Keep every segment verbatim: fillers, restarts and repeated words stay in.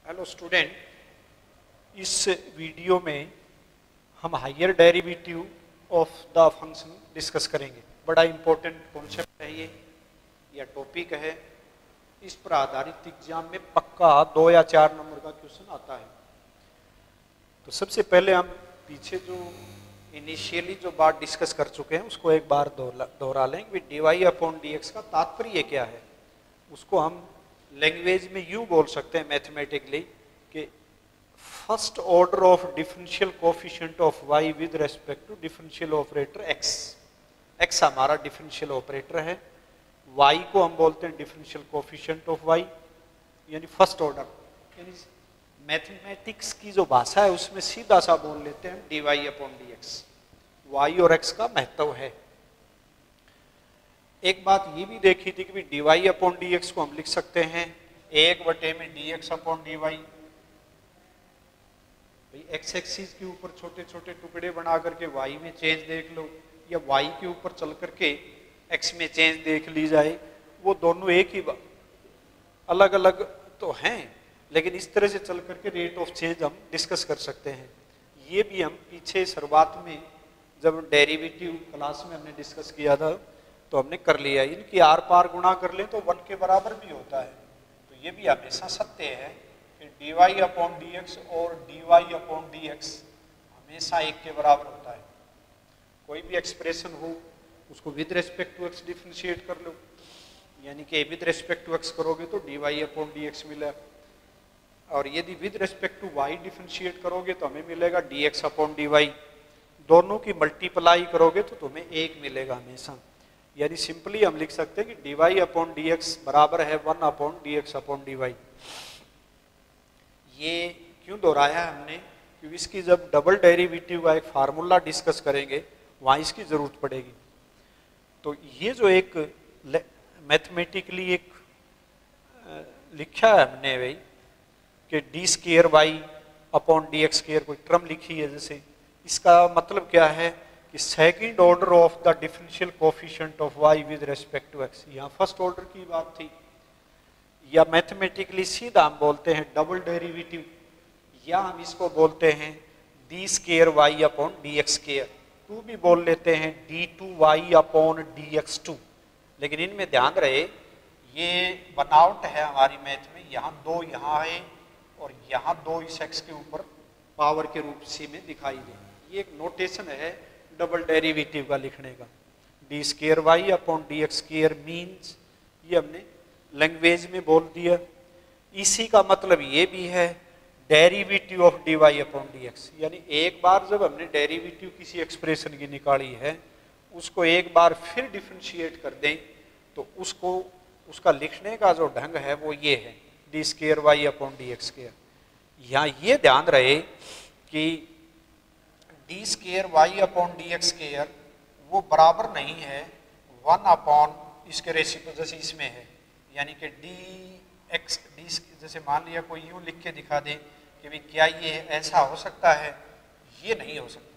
Hello student, इस video में हम higher derivative of the function discuss करेंगे। बड़ा इंपॉर्टेंट कॉन्सेप्ट है ये या टॉपिक है। इस पर आधारित एग्जाम में पक्का दो या चार नंबर का क्वेश्चन आता है। तो सबसे पहले हम पीछे जो इनिशियली जो बात डिस्कस कर चुके हैं उसको एक बार दोहरा लें कि D Y upon D X का तात्पर्य क्या है। उसको हम लैंग्वेज में यूं बोल सकते हैं मैथमेटिकली कि first order of differential coefficient of y with respect to differential operator x। x हमारा डिफरेंशियल ऑपरेटर है, y को हम बोलते हैं डिफरेंशियल कोफिशिएंट ऑफ y, यानी फर्स्ट ऑर्डर। यानी मैथमेटिक्स की जो भाषा है उसमें सीधा सा बोल लेते हैं d Y upon D x. Y और x का महत्व है। एक बात ये भी देखी थी कि D Y upon D x को हम लिख सकते हैं एक बटे में d x upon d y. भाई एक्स एक्सिस के ऊपर छोटे छोटे टुकड़े बना करके वाई में चेंज देख लो, या वाई के ऊपर चल करके एक्स में चेंज देख ली जाए, वो दोनों एक ही अलग अलग तो हैं, लेकिन इस तरह से चल करके रेट ऑफ चेंज हम डिस्कस कर सकते हैं। ये भी हम पीछे शुरुआत में जब डेरिवेटिव क्लास में हमने डिस्कस किया था तो हमने कर लिया। इनकी आर पार गुणा कर ले तो वन के बराबर भी होता है। तो ये भी हमेशा सत्य है कि D Y upon D x और d Y upon D x हमेशा एक के बराबर होता है। कोई भी एक्सप्रेशन हो उसको with respect to x differentiate कर लो, यानी कि विद रेस्पेक्ट टू एक्स करोगे तो d Y upon D x मिला, और यदि with respect to y differentiate करोगे तो हमें मिलेगा d x upon d y. दोनों की मल्टीप्लाई करोगे तो तुम्हें एक मिलेगा हमेशा। यानी सिंपली हम लिख सकते हैं कि D Y upon D x बराबर है one upon D x upon d y. ये क्यों दोहराया हमने? क्योंकि इसकी जब डबल डेरिवेटिव का एक फार्मूला डिस्कस करेंगे वहाँ इसकी जरूरत पड़ेगी। तो ये जो एक मैथमेटिकली एक लिखा है हमने भाई कि d square y upon D x square कोई टर्म लिखी है, जैसे इसका मतलब क्या है कि second order of the differential coefficient of y with respect to x। यहाँ फर्स्ट ऑर्डर की बात थी, या मैथमेटिकली सीधा हम बोलते हैं डबल डेरिवेटिव, या हम इसको बोलते हैं d square y upon D x square. Two भी बोल लेते हैं d two y upon D x two. लेकिन इनमें ध्यान रहे ये बनावट है हमारी मैथ में, यहाँ दो यहाँ है और यहाँ दो इस एक्स के ऊपर पावर के रूप सी में दिखाई दे। ये एक नोटेशन है डबल डेरिवेटिव का लिखने का। D square y upon D x square means, ये हमने लैंग्वेज में बोल दिया। इसी का मतलब ये भी है derivative of d Y upon D x. यानी एक बार जब हमने डेरिवेटिव किसी एक्सप्रेशन की निकाली है उसको एक बार फिर डिफरेंशिएट कर दें तो उसको उसका लिखने का जो ढंग है वो ये है d square y upon D x square. यहाँ ये ध्यान रहे कि d square y upon D x square वो बराबर नहीं है वन अपॉन इसके रेसिप्रो जैसे इसमें है। यानी कि डी एक्स डी जैसे मान लिया कोई यूँ लिख के दिखा दे कि भाई क्या ये ऐसा हो सकता है, ये नहीं हो सकता।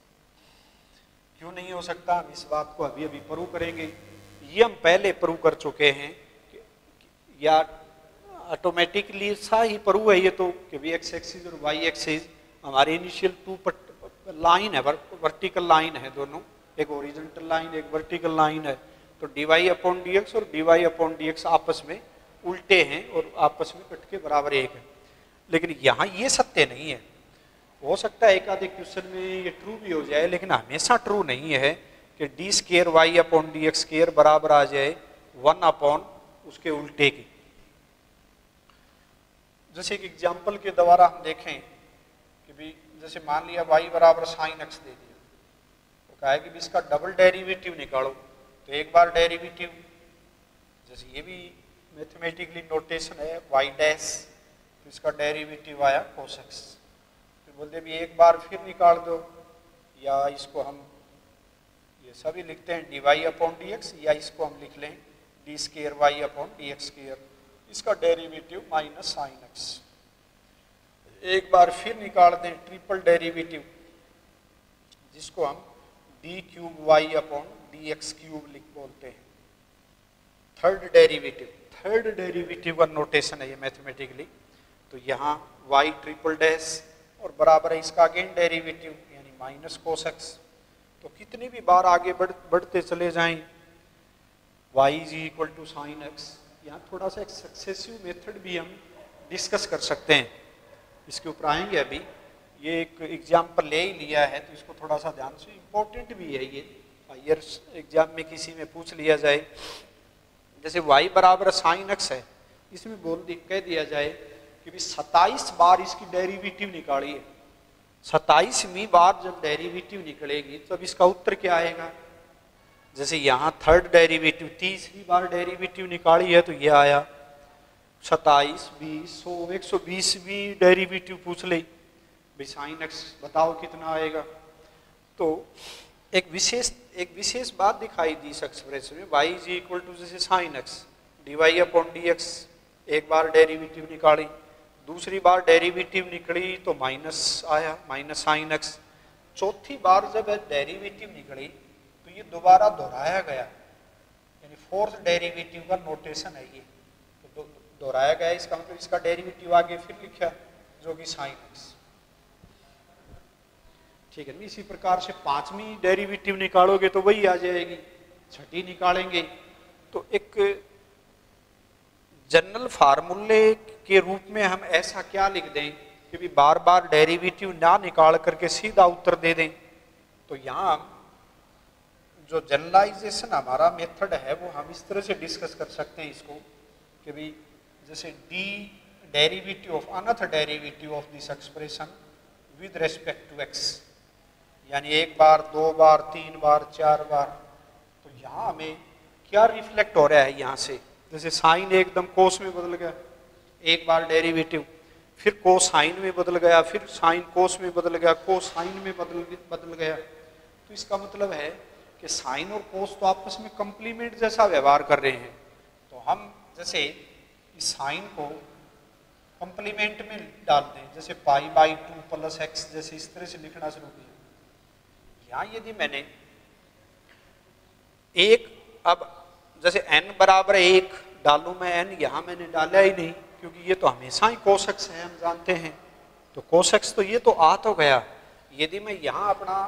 क्यों नहीं हो सकता? हम इस बात को अभी अभी प्रूव करेंगे। ये हम पहले प्रूव कर चुके हैं कि, या ऑटोमेटिकली सा ही प्रूव है ये तो कि वी एक्स एक्सिस और वाई एक्सिस हमारे इनिशियल टू लाइन है, वर्टिकल लाइन है दोनों, एक ओरिजेंटल लाइन एक वर्टिकल लाइन है। तो d Y upon D x और d Y upon D x आपस में उल्टे हैं और आपस में कट के बराबर एक है। लेकिन यहाँ ये सत्य नहीं है। हो सकता है एक आधे क्वेश्चन में ये ट्रू भी हो जाए, लेकिन हमेशा ट्रू नहीं है कि d square y upon D x square बराबर आ जाए वन अपॉन उसके उल्टे की। जैसे एक एग्जाम्पल के द्वारा हम देखें कि भी जैसे मान लिया y बराबर साइन एक्स दे दिया, तो कहा है कि इसका डबल डेरिवेटिव निकालो। तो एक बार डेरिवेटिव, जैसे ये भी मैथमेटिकली नोटेशन है y डैश, तो इसका डेरिवेटिव आया कोस एक्स। फिर बोलते भी एक बार फिर निकाल दो, या इसको हम ये सभी लिखते हैं d Y upon D x, या इसको हम लिख लें d square y upon D x square, इसका डेरिवेटिव माइनस साइन एक्स। एक बार फिर निकाल दें ट्रिपल डेरिवेटिव, जिसको हम d cube y upon D x cube लिख बोलते हैं। थर्ड डेरिवेटिव, थर्ड डेरिवेटिव का नोटेशन है ये मैथमेटिकली। तो यहाँ y ट्रिपल डैश और बराबर है इसका अगेन डेरिवेटिव यानी माइनस कोस एक्स। तो कितनी भी बार आगे बढ़ बढ़ते चले जाएं y is equal to sine x. यहाँ थोड़ा सा एक सक्सेसिव मेथड भी हम डिस्कस कर सकते हैं, इसके ऊपर आएंगे अभी। ये एक एग्जाम्पल ले ही लिया है तो इसको थोड़ा सा ध्यान से, इम्पोर्टेंट भी है ये, हायर एग्जाम में किसी में पूछ लिया जाए। जैसे y बराबर साइन एक्स है, इसमें बोल दी कह दिया जाए कि भी सत्ताईस बार इसकी डेरिवेटिव निकालिए, सत्ताईसवीं बार जब डेरिवेटिव निकलेगी तो अब इसका उत्तर क्या आएगा। जैसे यहाँ थर्ड डेरिवेटिव तीसरी बार डेरिवेटिव निकाली है तो ये आया सत्ताईस, बीस, सौ, एक सौ बीसवीं डेरिवेटिव पूछ ली भाई साइन एक्स बताओ कितना आएगा। तो एक विशेष एक विशेष बात दिखाई दी इस एक्सप्रेशन में, y इज इक्वल टू जैसे sine x d Y upon D x, एक बार डेरिवेटिव निकाली, दूसरी बार डेरिवेटिव निकली तो माइनस आया माइनस साइन एक्स, चौथी बार जब डेरिवेटिव निकली तो ये दोबारा दोहराया गया, यानी फोर्थ डेरिवेटिव का नोटेशन है ये, तो दोहराया गया, इसका मतलब इसका डेरिवेटिव आगे फिर लिखा जो कि साइन एक्स। ठीक है, इसी प्रकार से पांचवी डेरिवेटिव निकालोगे तो वही आ जाएगी, छठी निकालेंगे तो एक जनरल फार्मूले के रूप में हम ऐसा क्या लिख दें कि भी बार बार डेरिवेटिव ना निकाल करके सीधा उत्तर दे दें। तो यहाँ जो जनरलाइजेशन हमारा मेथड है वो हम इस तरह से डिस्कस कर सकते हैं इसको कि भी जैसे d derivative of another derivative of this expression with respect to x, यानी एक बार, दो बार, तीन बार, चार बार। तो यहाँ हमें क्या रिफ्लेक्ट हो रहा है यहाँ से, जैसे साइन एकदम कोस में बदल गया, एक बार डेरिवेटिव, फिर कोसाइन में बदल गया, फिर साइन कोस में बदल गया, कोसाइन में बदल बदल गया। तो इसका मतलब है कि साइन और कोस तो आपस में कंप्लीमेंट जैसा व्यवहार कर रहे हैं। तो हम जैसे इस साइन को कंप्लीमेंट में डाल दें, जैसे pi by two plus x, जैसे इस तरह से लिखना शुरू किया। यहाँ यदि मैंने एक, अब जैसे n बराबर एक डालूं मैं, n यहाँ मैंने डाला ही नहीं क्योंकि ये तो हमेशा ही कोस एक्स है, हम जानते हैं। तो कोस एक्स तो ये तो आ तो गया, यदि मैं यहाँ अपना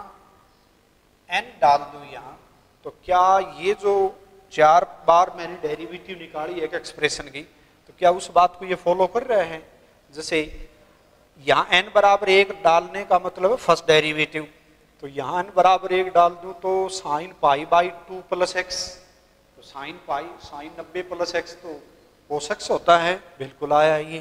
n डाल दूं यहाँ, तो क्या ये जो चार बार मैंने डेरिवेटिव निकाली एक एक्सप्रेशन की, तो क्या उस बात को ये फॉलो कर रहे हैं। जैसे यहाँ n बराबर एक डालने का मतलब है फर्स्ट डेरिवेटिव, तो यहाँ n बराबर एक डाल दूं तो sine pi by two plus x, तो साइन पाई साइन नब्बे प्लस एक्स तो कोस एक्स होता है, बिल्कुल आया ये।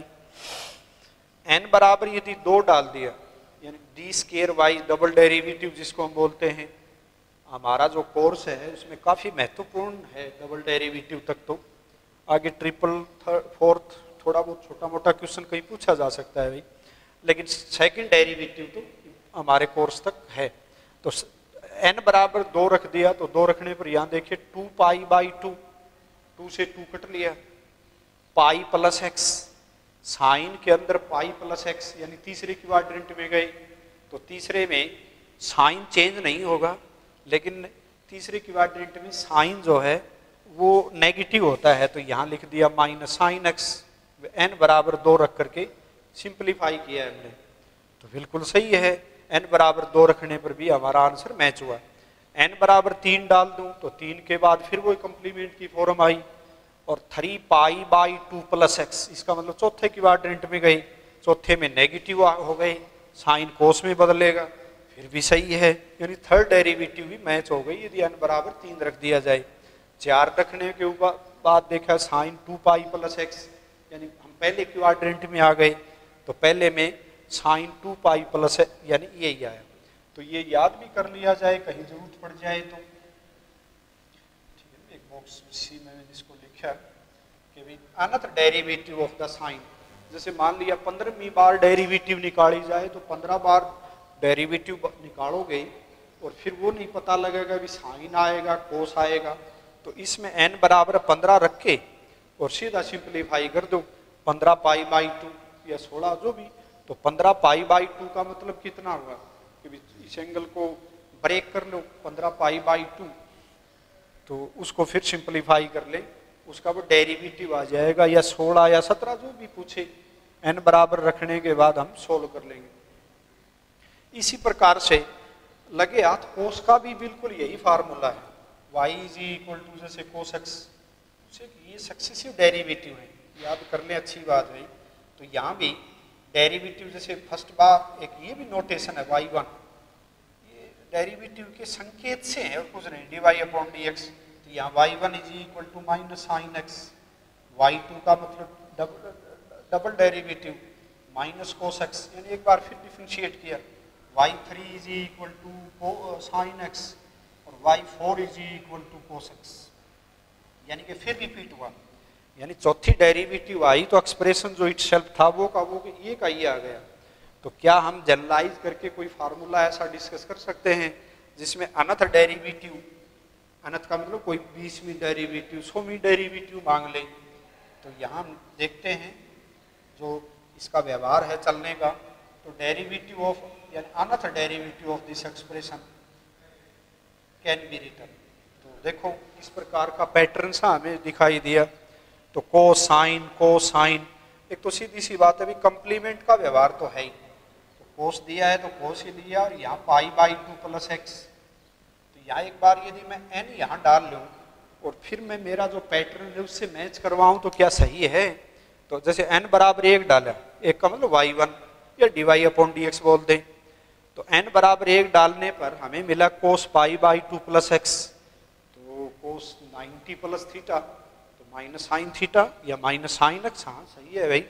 n बराबर यदि दो डाल दिया, यानी d square y double derivative जिसको हम बोलते हैं, हमारा जो कोर्स है उसमें काफ़ी महत्वपूर्ण है डबल डेरिवेटिव तक, तो आगे ट्रिपल फोर्थ थोड़ा बहुत छोटा मोटा क्वेश्चन कहीं पूछा जा सकता है भाई, लेकिन सेकंड डेरिवेटिव तो हमारे कोर्स तक है। तो n बराबर दो रख दिया, तो दो रखने पर यहाँ देखिए two pi by two, two से टू कट लिया, पाई प्लस एक्स, साइन के अंदर पाई प्लस एक्स, यानी तीसरे क्वाड्रेंट में गए तो तीसरे में साइन चेंज नहीं होगा, लेकिन तीसरे क्वाड्रेंट में साइन जो है वो नेगेटिव होता है, तो यहाँ लिख दिया माइनस साइन एक्स, n बराबर दो रख करके सिंप्लीफाई किया हमने, तो बिल्कुल सही है। n बराबर दो रखने पर भी हमारा आंसर मैच हुआ। n बराबर तीन डाल दूं तो तीन के बाद फिर वो कंप्लीमेंट की फॉर्म आई, और three pi by two plus x, इसका मतलब चौथे क्वाड्रेंट में गई, चौथे में नेगेटिव हो गए, साइन कोस में बदलेगा, फिर भी सही है, यानी थर्ड डेरिवेटिव भी मैच हो गई यदि n बराबर तीन रख दिया जाए। चार रखने के ऊपर बाद देखा sine two pi plus x, यानी हम पहले क्वाड्रेंट में आ गए, तो पहले में साइन टू पाई प्लस है, यानी यही आया। तो ये याद भी कर लिया जाए कहीं जरूरत पड़ जाए तो। ठीक है, एक बॉक्स सी में मैंने इसको लिखा कि भाई another derivative of the sine, जैसे मान लिया पंद्रहवीं बार डेरिवेटिव निकाली जाए तो पंद्रह बार डेरिवेटिव निकालोगे और फिर वो नहीं पता लगेगा कि साइन आएगा कोस आएगा, तो इसमें n बराबर पंद्रह रख के और सीधा सिंप्लीफाई कर दो, पंद्रह पाई बाई टू या सोलह जो भी, तो पंद्रह पाई बाई टू का मतलब कितना हुआ कि इस एंगल को ब्रेक कर लो, पंद्रह पाई बाई टू, तो उसको फिर सिंप्लीफाई कर ले, उसका वो डेरिवेटिव आ जाएगा, या सोलह या सत्रह जो भी पूछे एन बराबर रखने के बाद हम सोल्व कर लेंगे। इसी प्रकार से लगे हाथ कोस का भी बिल्कुल यही फार्मूला है, y इज इक्वल टू जैसे कोस एक्स, ये सक्सेसिव डेरिवेटिव है, याद कर लें, अच्छी बात है। तो यहाँ भी डेरिवेटिव जैसे फर्स्ट बार एक ये भी नोटेशन है वाई वन, ये डेरिवेटिव के संकेत से है और कुछ नहीं, d Y upon D x. तो यहाँ y one is equal to minus sine x, y two का मतलब double double derivative minus cos x, यानी एक बार फिर डिफरेंशिएट किया, y three is equal to sine x और y four is equal to cos x, यानी कि फिर रिपीट हुआ, यानी चौथी डेरिवेटिव आई तो एक्सप्रेशन जो इटसेल्फ था वो का वो ये का ये आ गया। तो क्या हम जनरलाइज करके कोई फार्मूला ऐसा डिस्कस कर सकते हैं जिसमें अनथ डेरिवेटिव, अनथ का मतलब कोई बीसवीं डेरिवेटिव, सौवीं डेरिवेटिव मांग ले। तो यहाँ हम देखते हैं जो इसका व्यवहार है चलने का, तो डेरिवेटिव ऑफ यानी nth derivative of this expression can be written. तो देखो इस प्रकार का पैटर्न सा हमें दिखाई दिया। तो कोसाइन कोसाइन, एक तो सीधी सी बात है भी कंप्लीमेंट का व्यवहार तो है ही, तो कोस दिया है तो कोस ही लिया, और यहाँ pi by two plus x. तो यहाँ एक बार यदि मैं एन यहाँ डाल लूँ और फिर मैं मेरा जो पैटर्न है उससे मैच करवाऊँ तो क्या सही है। तो जैसे एन बराबर एक डाला, एक का मतलब वाई वन या d Y upon D x बोल दें, तो एन बराबर एक डालने पर हमें मिला cos pi by two plus x, तो कोस नाइन्टी प्लस थीटा, तो माइनस साइन थीटा या माइनस साइन एक्स, हाँ सही है भाई।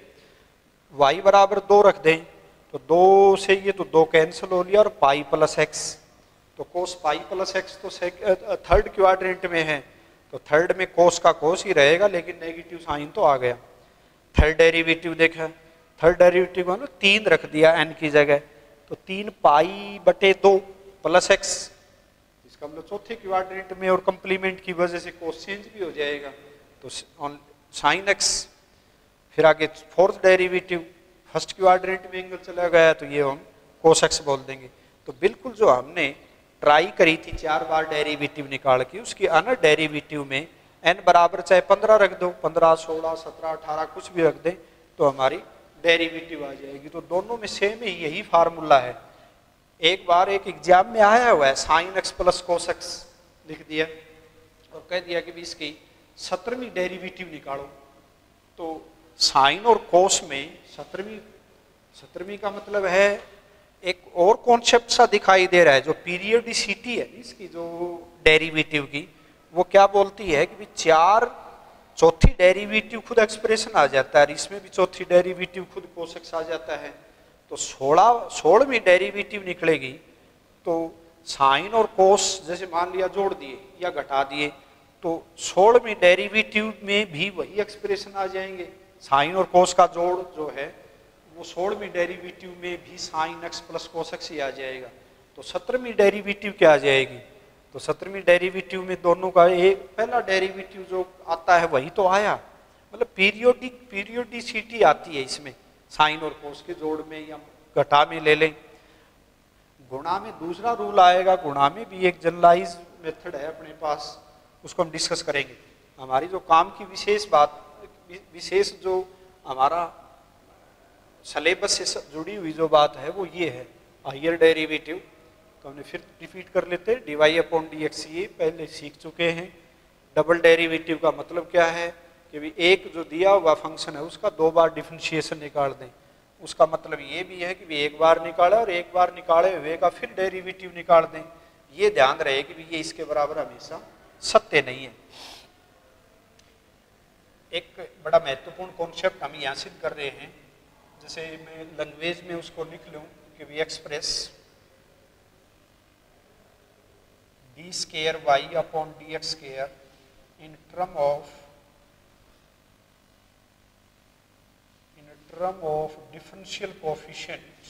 वाई बराबर दो रख दें, तो दो से ये तो दो कैंसिल हो लिया और पाई प्लस एक्स, तो कोस पाई प्लस एक्स तो थर्ड क्वाड्रेंट में है, तो थर्ड में कोस का कोस ही रहेगा लेकिन नेगेटिव साइन तो आ गया। थर्ड डेरिवेटिव देखा, थर्ड डेरिवेटिव को ना तीन रख दिया एन की जगह, तो तीन पाई बटे दो प्लस एक्स, इसका मतलब चौथे क्वाड्रेंट में और कंप्लीमेंट की वजह से कोस चेंज भी हो जाएगा, तो साइन एक्स। फिर आगे फोर्थ डेरिवेटिव, फर्स्ट क्वाड्रेंट में एंगल चला गया तो ये हम कोस एक्स बोल देंगे। तो बिल्कुल जो हमने ट्राई करी थी चार बार डेरिवेटिव निकाल के, उसकी अनर डेरिवेटिव में एन बराबर चाहे पंद्रह रख दो, पंद्रह सोलह सत्रह अठारह कुछ भी रख दें तो हमारी डेरिवेटिव आ जाएगी। तो दोनों में सेम ही यही फार्मूला है। एक बार एक एग्जाम में आया हुआ है sine x plus cos x लिख दिया और कह दिया कि भी इसकी सत्रहवीं डेरिवेटिव निकालो। तो साइन और कोस में सत्रहवीं सत्रहवीं का मतलब है एक और कॉन्सेप्ट सा दिखाई दे रहा है, जो पीरियडिसिटी है इसकी जो डेरिवेटिव की, वो क्या बोलती है कि भी चार चौथी डेरिवेटिव खुद एक्सप्रेशन आ जाता है, इसमें भी चौथी डेरिवेटिव खुद कोस एक्स आ जाता है। तो सोलह सोलहवीं डेरिवेटिव निकलेगी तो साइन और कोस जैसे मान लिया जोड़ दिए या घटा दिए, तो सोलहवीं डेरिवेटिव में भी वही एक्सप्रेशन आ जाएंगे। साइन और कोस का जोड़ जो है वो सोलहवीं डेरिवेटिव में भी sine x plus cos x ही आ जाएगा। तो सत्रहवीं डेरिवेटिव क्या आ जाएगी, तो सत्रहवीं डेरिवेटिव में दोनों का एक पहला डेरिवेटिव जो आता है वही तो आया, मतलब पीरियोडिक पीरियोडिसिटी आती है इसमें साइन और कोस के जोड़ में या घटा में ले लें। गुणा में दूसरा रूल आएगा, गुणा में भी एक जनरलाइज मेथड है अपने पास, उसको हम डिस्कस करेंगे। हमारी जो काम की विशेष बात विशेष जो हमारा सिलेबस से जुड़ी हुई जो बात है वो ये है हायर डेरिवेटिव। तो हमने फिर रिपीट कर लेते हैं, d Y upon D x ये पहले सीख चुके हैं। डबल डेरिवेटिव का मतलब क्या है कि भी एक जो दिया हुआ फंक्शन है उसका दो बार डिफरेंशिएशन निकाल दें। उसका मतलब ये भी है कि भी एक बार निकाला और एक बार निकाले हुए का फिर डेरिवेटिव निकाल दें। ये ध्यान रहे कि भी ये इसके बराबर हमेशा सत्य नहीं है। एक बड़ा महत्वपूर्ण कॉन्सेप्ट हम यहाँ सिद्ध कर रहे हैं, जैसे मैं लैंग्वेज में उसको लिख लूँ कि we express d square y upon D x square in term of in term of differential coefficient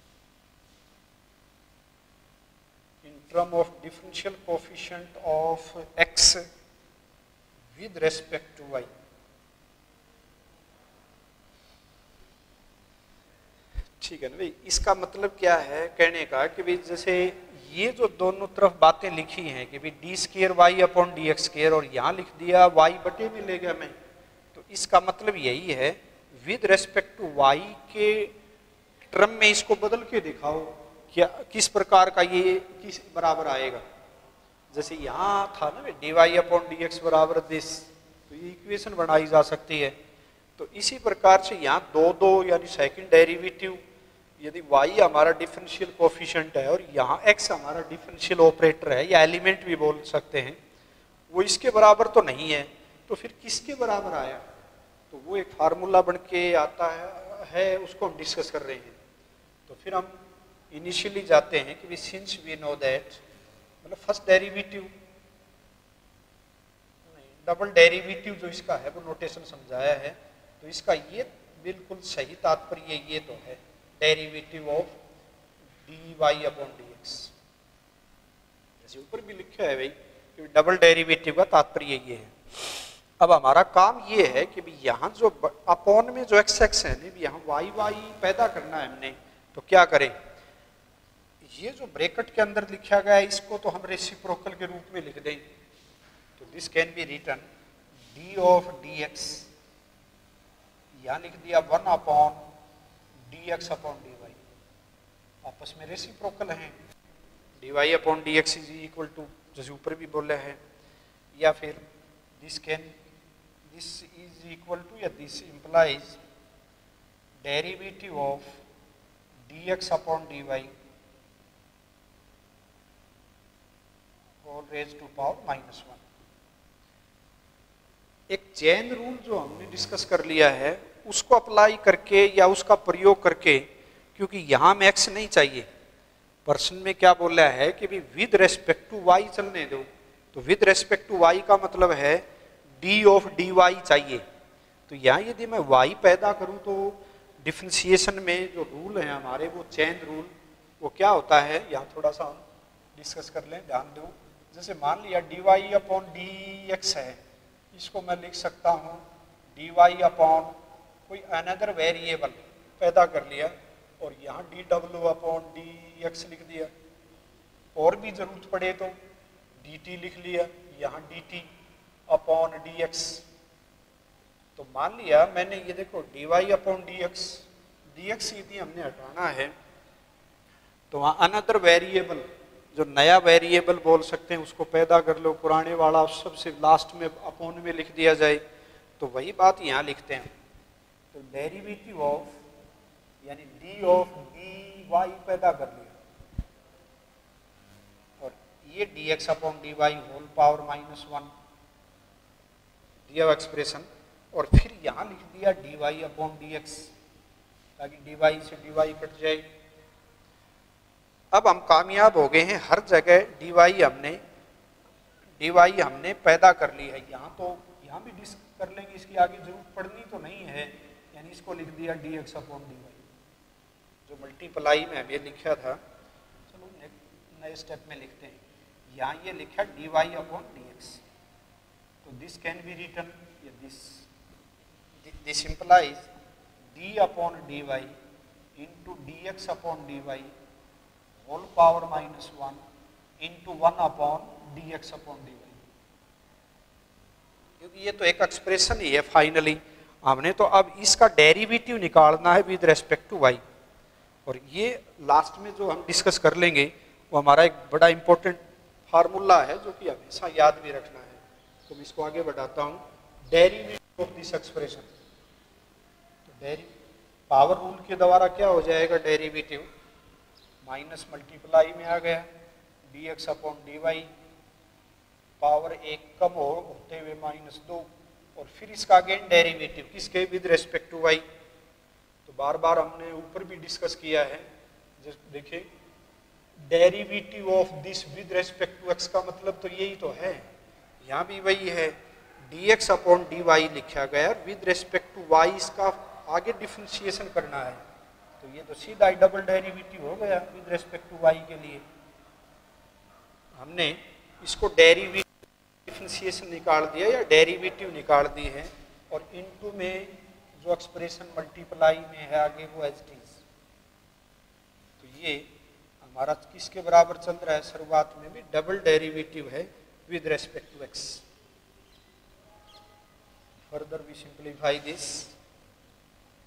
in term of differential coefficient of x with respect to y. ठीक है ना भाई, इसका मतलब क्या है कहने का कि भाई जैसे ये जो दोनों तरफ बातें लिखी हैं कि भाई d square y upon D x square और यहाँ लिख दिया वाई बटे में ले गया मैं, तो इसका मतलब यही है विद रेस्पेक्ट टू वाई के टर्म में इसको बदल के दिखाओ, क्या किस प्रकार का ये किस बराबर आएगा। जैसे यहाँ था ना d Y upon D x बराबर दिस, तो ये इक्वेशन बनाई जा सकती है। तो इसी प्रकार से यहाँ दो दो यानी सेकंड डेरिवेटिव, यदि y हमारा डिफरेंशियल कोफिशिएंट है और यहाँ x हमारा डिफरेंशियल ऑपरेटर है या एलिमेंट भी बोल सकते हैं, वो इसके बराबर तो नहीं है, तो फिर किसके बराबर आया? तो वो एक फार्मूला बन के आता है, है उसको हम डिस्कस कर रहे हैं। तो फिर हम इनिशियली जाते हैं कि सिंस वी नो दैट, मतलब फर्स्ट डेरिवेटिव डबल डेरिवेटिव जो इसका है वो नोटेशन समझाया है, तो इसका ये बिल्कुल सही तात्पर्य ये तो है derivative of d Y upon D x, जैसे ऊपर भी लिखा है भाई कि डबल डेरिवेटिव का तात्पर्य ये है। अब हमारा काम ये है कि भी यहाँ जो अपॉन में जो एक्स एक्स है नहीं, यहाँ वाई वाई पैदा करना है हमने, तो क्या करें, ये जो ब्रैकेट के अंदर लिखा गया है इसको तो हम रेसिप्रोकल के रूप में लिख दें। तो this can be written d of d x, यहाँ लिख दिया one upon D x upon d y, आपस में रेसिप्रोकल हैं, d Y upon D x is equal to जैसे ऊपर भी बोला है, या फिर this can this is equal to या this implies derivative of d x upon d y whole raise to power minus one. एक चेन रूल जो हमने डिस्कस कर लिया है उसको अप्लाई करके या उसका प्रयोग करके, क्योंकि यहाँ में एक्स नहीं चाहिए, पर्सन में क्या बोला है कि भी विद रेस्पेक्ट टू वाई चलने दो, तो विद रेस्पेक्ट टू वाई का मतलब है डी ऑफ डी वाई चाहिए। तो यहाँ यदि मैं वाई पैदा करूँ तो डिफरेंशिएशन में जो रूल है हमारे वो चेन रूल, वो क्या होता है यहाँ थोड़ा सा हम डिस्कस कर लें, ध्यान दो। जैसे मान लिया d Y upon D x है, इसको मैं लिख सकता हूँ डी वाई अपॉन कोई अनदर वेरिएबल पैदा कर लिया और यहाँ डी डब्ल्यू अपॉन डी एक्स लिख दिया, और भी जरूरत पड़े तो डी टी लिख लिया, यहाँ d t upon D x. तो मान लिया मैंने ये देखो d Y upon D x, d x यदि हमने हटाना है तो वहाँ अनदर वेरिएबल जो नया वेरिएबल बोल सकते हैं उसको पैदा कर लो, पुराने वाला सबसे लास्ट में अपॉन में लिख दिया जाए, तो वही बात यहाँ लिखते हैं। तो डेरिवेटिव ऑफ यानी डी ऑफ डी वाई पैदा कर लिया और ये d x upon d y whole power minus one दिया एक्सप्रेशन, और फिर यहाँ लिख दिया d Y upon D x ताकि डी वाई से डी वाई कट जाए। अब हम कामयाब हो गए हैं, हर जगह डी वाई हमने डी वाई हमने पैदा कर ली है। यहाँ तो यहाँ भी डिस्क कर लेंगे, इसकी आगे जरूरत पड़नी तो नहीं है, यानी इसको लिख दिया d x upon d y जो मल्टीप्लाई में अभी लिखा था। चलो नए स्टेप में लिखते हैं, यहाँ ये लिखा d Y upon D x, तो this can be written this this implies d upon d y into d x upon d y whole power minus one into one upon D x upon d y, क्योंकि ये तो एक expression ही है finally. हमने तो अब इसका derivative निकालना है विद रेस्पेक्ट टू वाई, और ये लास्ट में जो हम डिस्कस कर लेंगे वो हमारा एक बड़ा इंपॉर्टेंट फार्मूला है जो कि हमेशा याद भी रखना है। तो मैं इसको आगे बढ़ाता हूँ, डेरिवेटिव ऑफ दिस एक्सप्रेशन। तो डेरी पावर रूल के द्वारा क्या हो जाएगा, डेरिवेटिव माइनस मल्टीप्लाई में आ गया d x upon d y, power एक कम हो होते हुए माइनस दो, और फिर इसका अगेन डेरिवेटिव किसके विद रेस्पेक्ट टू वाई। तो बार बार हमने ऊपर भी डिस्कस किया है, जस्ट देखिए derivative of this with respect to x का मतलब तो यही तो है, यहाँ भी वही है, d x upon d y लिखा गया और विद रेस्पेक्ट टू वाई इसका आगे डिफरेंशिएशन करना है। तो ये तो सीधा ही डबल डेरिवेटिव हो गया विद रेस्पेक्ट टू वाई के लिए। हमने इसको डेरिवेटिव डिफरेंशिएशन निकाल दिया या डेरिवेटिव निकाल दी है, और इनटू में जो एक्सप्रेशन मल्टीप्लाई में है आगे वो एज इट इज। तो ये हमारा किसके बराबर चल रहा है, शुरुआत में भी डबल डेरिवेटिव है with respect to x. Further we simplify this,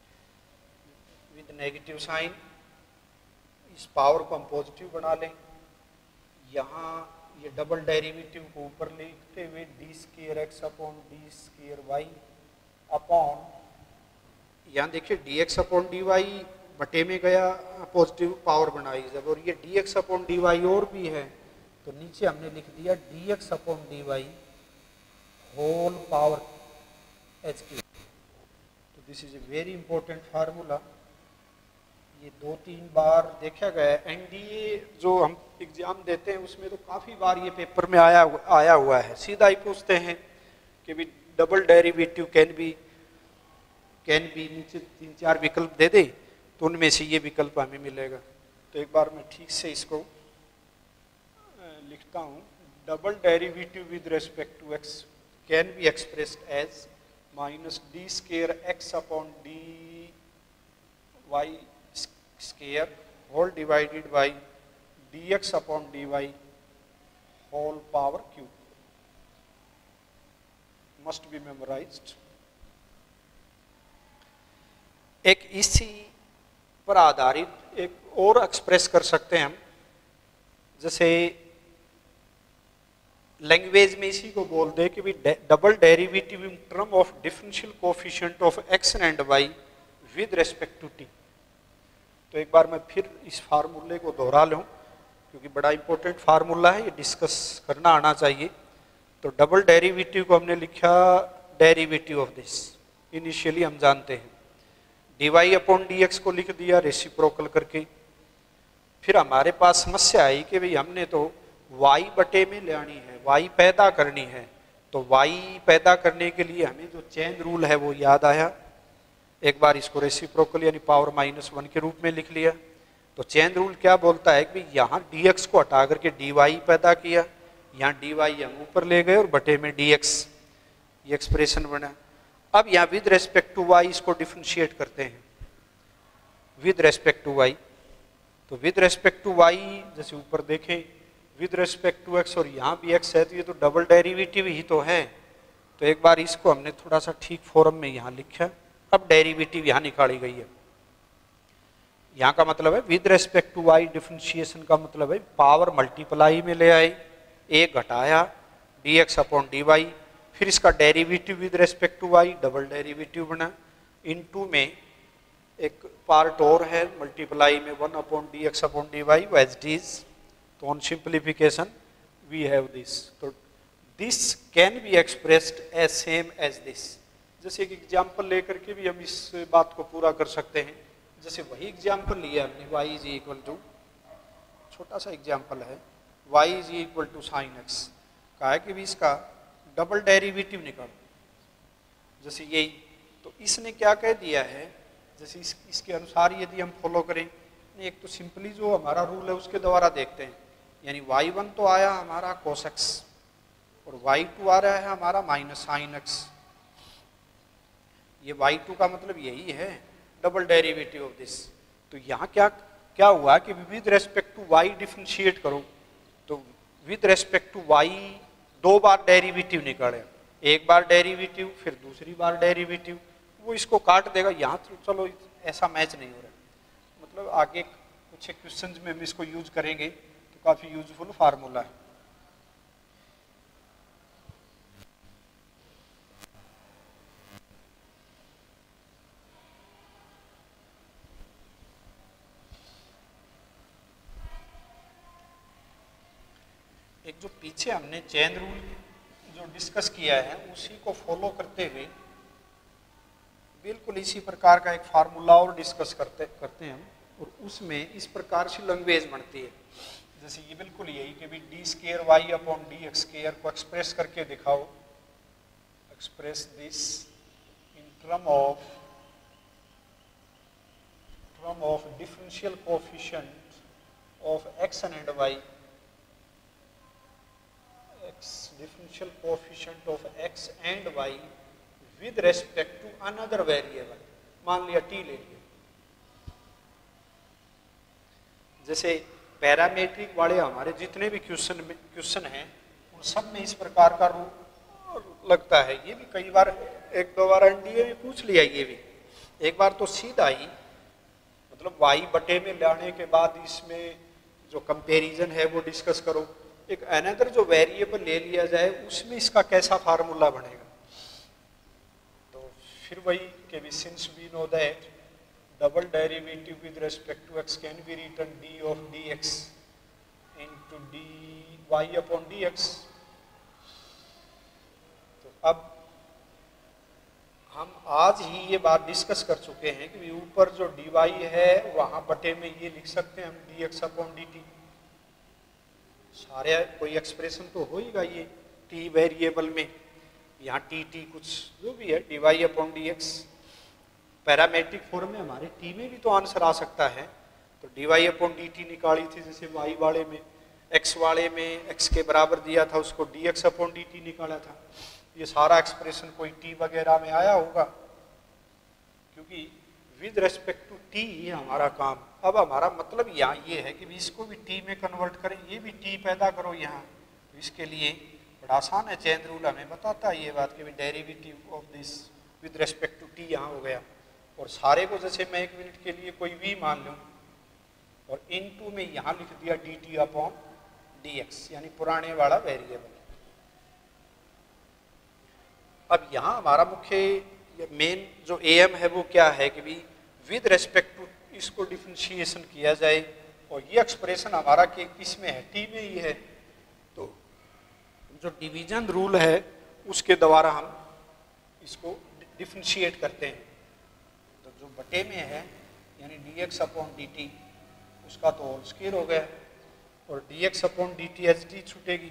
with negative sign, इस पावर को हम पॉजिटिव बना लें। यहाँ ये डबल डेरिवेटिव को ऊपर लिखते हुए d square x upon d square y upon, यहाँ देखिए d x upon d y बटे में गया, पॉजिटिव पावर बनाई जब, और ये d x upon d y और भी है तो नीचे हमने लिख दिया d x upon d y whole power h q. तो this is a very important formula, ये दो तीन बार देखा गया है। एनडीए जो हम एग्जाम देते हैं उसमें तो काफ़ी बार ये पेपर में आया आया हुआ है। सीधा ही पूछते हैं कि भी double derivative can be can be नीचे तीन चार विकल्प दे दे तो उनमें से ये विकल्प हमें मिलेगा। तो एक बार मैं ठीक से इसको लिखता हूँ। Double derivative with respect to x can be expressed as minus d square x upon d y square whole divided by d x upon d y whole power cube, must be memorized. एक इसी पर आधारित एक और express कर सकते हैं हम, जैसे लैंग्वेज में इसी को बोल दे कि भी double derivative in term of differential coefficient of x and y with respect to t. तो एक बार मैं फिर इस फार्मूले को दोहरा लूँ क्योंकि बड़ा इंपॉर्टेंट फार्मूला है, ये डिस्कस करना आना चाहिए। तो डबल डेरिवेटिव को हमने लिखा डेरिवेटिव ऑफ दिस, इनिशियली हम जानते हैं d Y upon D x को लिख दिया रेसिप्रोकल करके। फिर हमारे पास समस्या आई कि भाई हमने तो y बटे में लेनी है, y पैदा करनी है, तो y पैदा करने के लिए हमें जो चेन रूल है वो याद आया। एक बार इसको रेसिप्रोकल यानी पावर माइनस वन के रूप में लिख लिया। तो चेन रूल क्या बोलता है कि यहाँ dx को हटा करके dy पैदा किया, यहाँ dy हम ऊपर ले गए और बटे में dx, ये एक्सप्रेशन बना। अब यहाँ विद रेस्पेक्ट टू y इसको डिफरेंशिएट करते हैं विद रेस्पेक्ट टू y। तो विद रेस्पेक्ट टू y जैसे ऊपर देखें विद रेस्पेक्ट टू x और यहाँ भी x है तो ये तो डबल डेरिवेटिव ही तो है। तो एक बार इसको हमने थोड़ा सा ठीक फॉर्म में यहाँ लिखा। अब डेरिवेटिव यहाँ निकाली गई है। यहाँ का मतलब है with respect to y differentiation का मतलब है पावर मल्टीप्लाई में ले आए, एक घटाया d x upon d y, फिर इसका derivative with respect to y double derivative बना। इन टू में एक पार्ट और है मल्टीप्लाई में one upon D x upon d y as d's. तो on simplification we have this. तो this can be expressed as same as this. जैसे एक एग्जाम्पल लेकर के भी हम इस बात को पूरा कर सकते हैं। जैसे वही एग्जाम्पल लिया हमने y इज इक्वल टू, छोटा सा एग्जाम्पल है, y is equal to sine x, कहा है कि भी इसका डबल डेरिवेटिव निकालो, जैसे यही। तो इसने क्या कह दिया है, जैसे इस, इसके अनुसार यदि हम फॉलो करें, एक तो सिंपली जो हमारा रूल है उसके द्वारा देखते हैं, यानी वाई वन तो आया हमारा कोस एक्स और वाई टू आ रहा है हमारा माइनस साइन एक्स। ये वाई टू का मतलब यही है डबल डेरिवेटिव ऑफ दिस। तो यहाँ क्या क्या हुआ कि with respect to y differentiate करो, तो विद रेस्पेक्ट टू वाई दो बार डेरिवेटिव निकाले, एक बार डेरिवेटिव फिर दूसरी बार डेरिवेटिव, वो इसको काट देगा। यहाँ तो चलो ऐसा मैच नहीं हो रहा, मतलब आगे कुछ क्वेश्चंस में हम इसको यूज करेंगे तो काफ़ी यूजफुल फार्मूला है। एक जो पीछे हमने चेन रूल जो डिस्कस किया है उसी को फॉलो करते हुए बिल्कुल इसी प्रकार का एक फार्मूला और डिस्कस करते करते हैं हम, और उसमें इस प्रकार से लैंग्वेज बनती है। जैसे ये बिल्कुल यही कि भी d square y upon D x square को एक्सप्रेस करके दिखाओ, express this in term of term of differential coefficient of x and y, x differential coefficient of x and y with respect to another variable, मान लिया t ले लिया। जैसे parametric वाले हमारे जितने भी क्वेश्चन क्वेश्चन हैं उन सब में इस प्रकार का रूप लगता है। ये भी कई बार एक दो बार एनडीए में पूछ लिया, ये भी एक बार तो सीधा ही मतलब y बटे में लाने के बाद इसमें जो कंपैरिजन है वो डिस्कस करो। एक अनदर जो वेरिएबल ले लिया जाए उसमें इसका कैसा फार्मूला बनेगा। तो फिर वही कि भी since we know that double derivative with respect to x can be written d of dx into dy upon dx। तो अब हम आज ही ये बात डिस्कस कर चुके हैं कि ऊपर जो dy है वहां बटे में ये लिख सकते हैं हम dx अपॉन dt। सारे कोई एक्सप्रेशन तो होगा ये t वेरिएबल में, यहाँ टी टी कुछ जो भी है dy upon dx। Parametric form में हमारे t में भी तो आंसर आ सकता है। तो dy अपॉन dt निकाली थी जैसे y वाले में, x वाले में x के बराबर दिया था उसको dx अपॉन dt निकाला था। ये सारा एक्सप्रेशन कोई t वगैरह में आया होगा, क्योंकि विद रेस्पेक्ट टू t ही हमारा काम। अब हमारा मतलब यहाँ ये है कि इसको भी t में कन्वर्ट करें, ये भी t पैदा करो यहाँ। तो इसके लिए बड़ा आसान है, चेन रूल हमें बताता है ये बात कि derivative of this with respect to t यहाँ हो गया। और सारे को जैसे मैं एक मिनट के लिए कोई v मान लूँ और इन टू में यहाँ लिख दिया dt अपॉन dx, यानी पुराने वाला वेरिएबल। अब यहाँ हमारा मुख्य मेन जो एम है वो क्या है कि भी विद रेस्पेक्ट टू इसको डिफरेंशिएशन किया जाए। और ये एक्सप्रेशन हमारा कि किस में है, टी में ही है। तो जो डिवीजन रूल है उसके द्वारा हम इसको डिफरेंशिएट करते हैं। तो जो बटे में है यानी dx अपॉन dt उसका तो होल स्क्वायर हो गया, और dx अपॉन dt एच डी छूटेगी,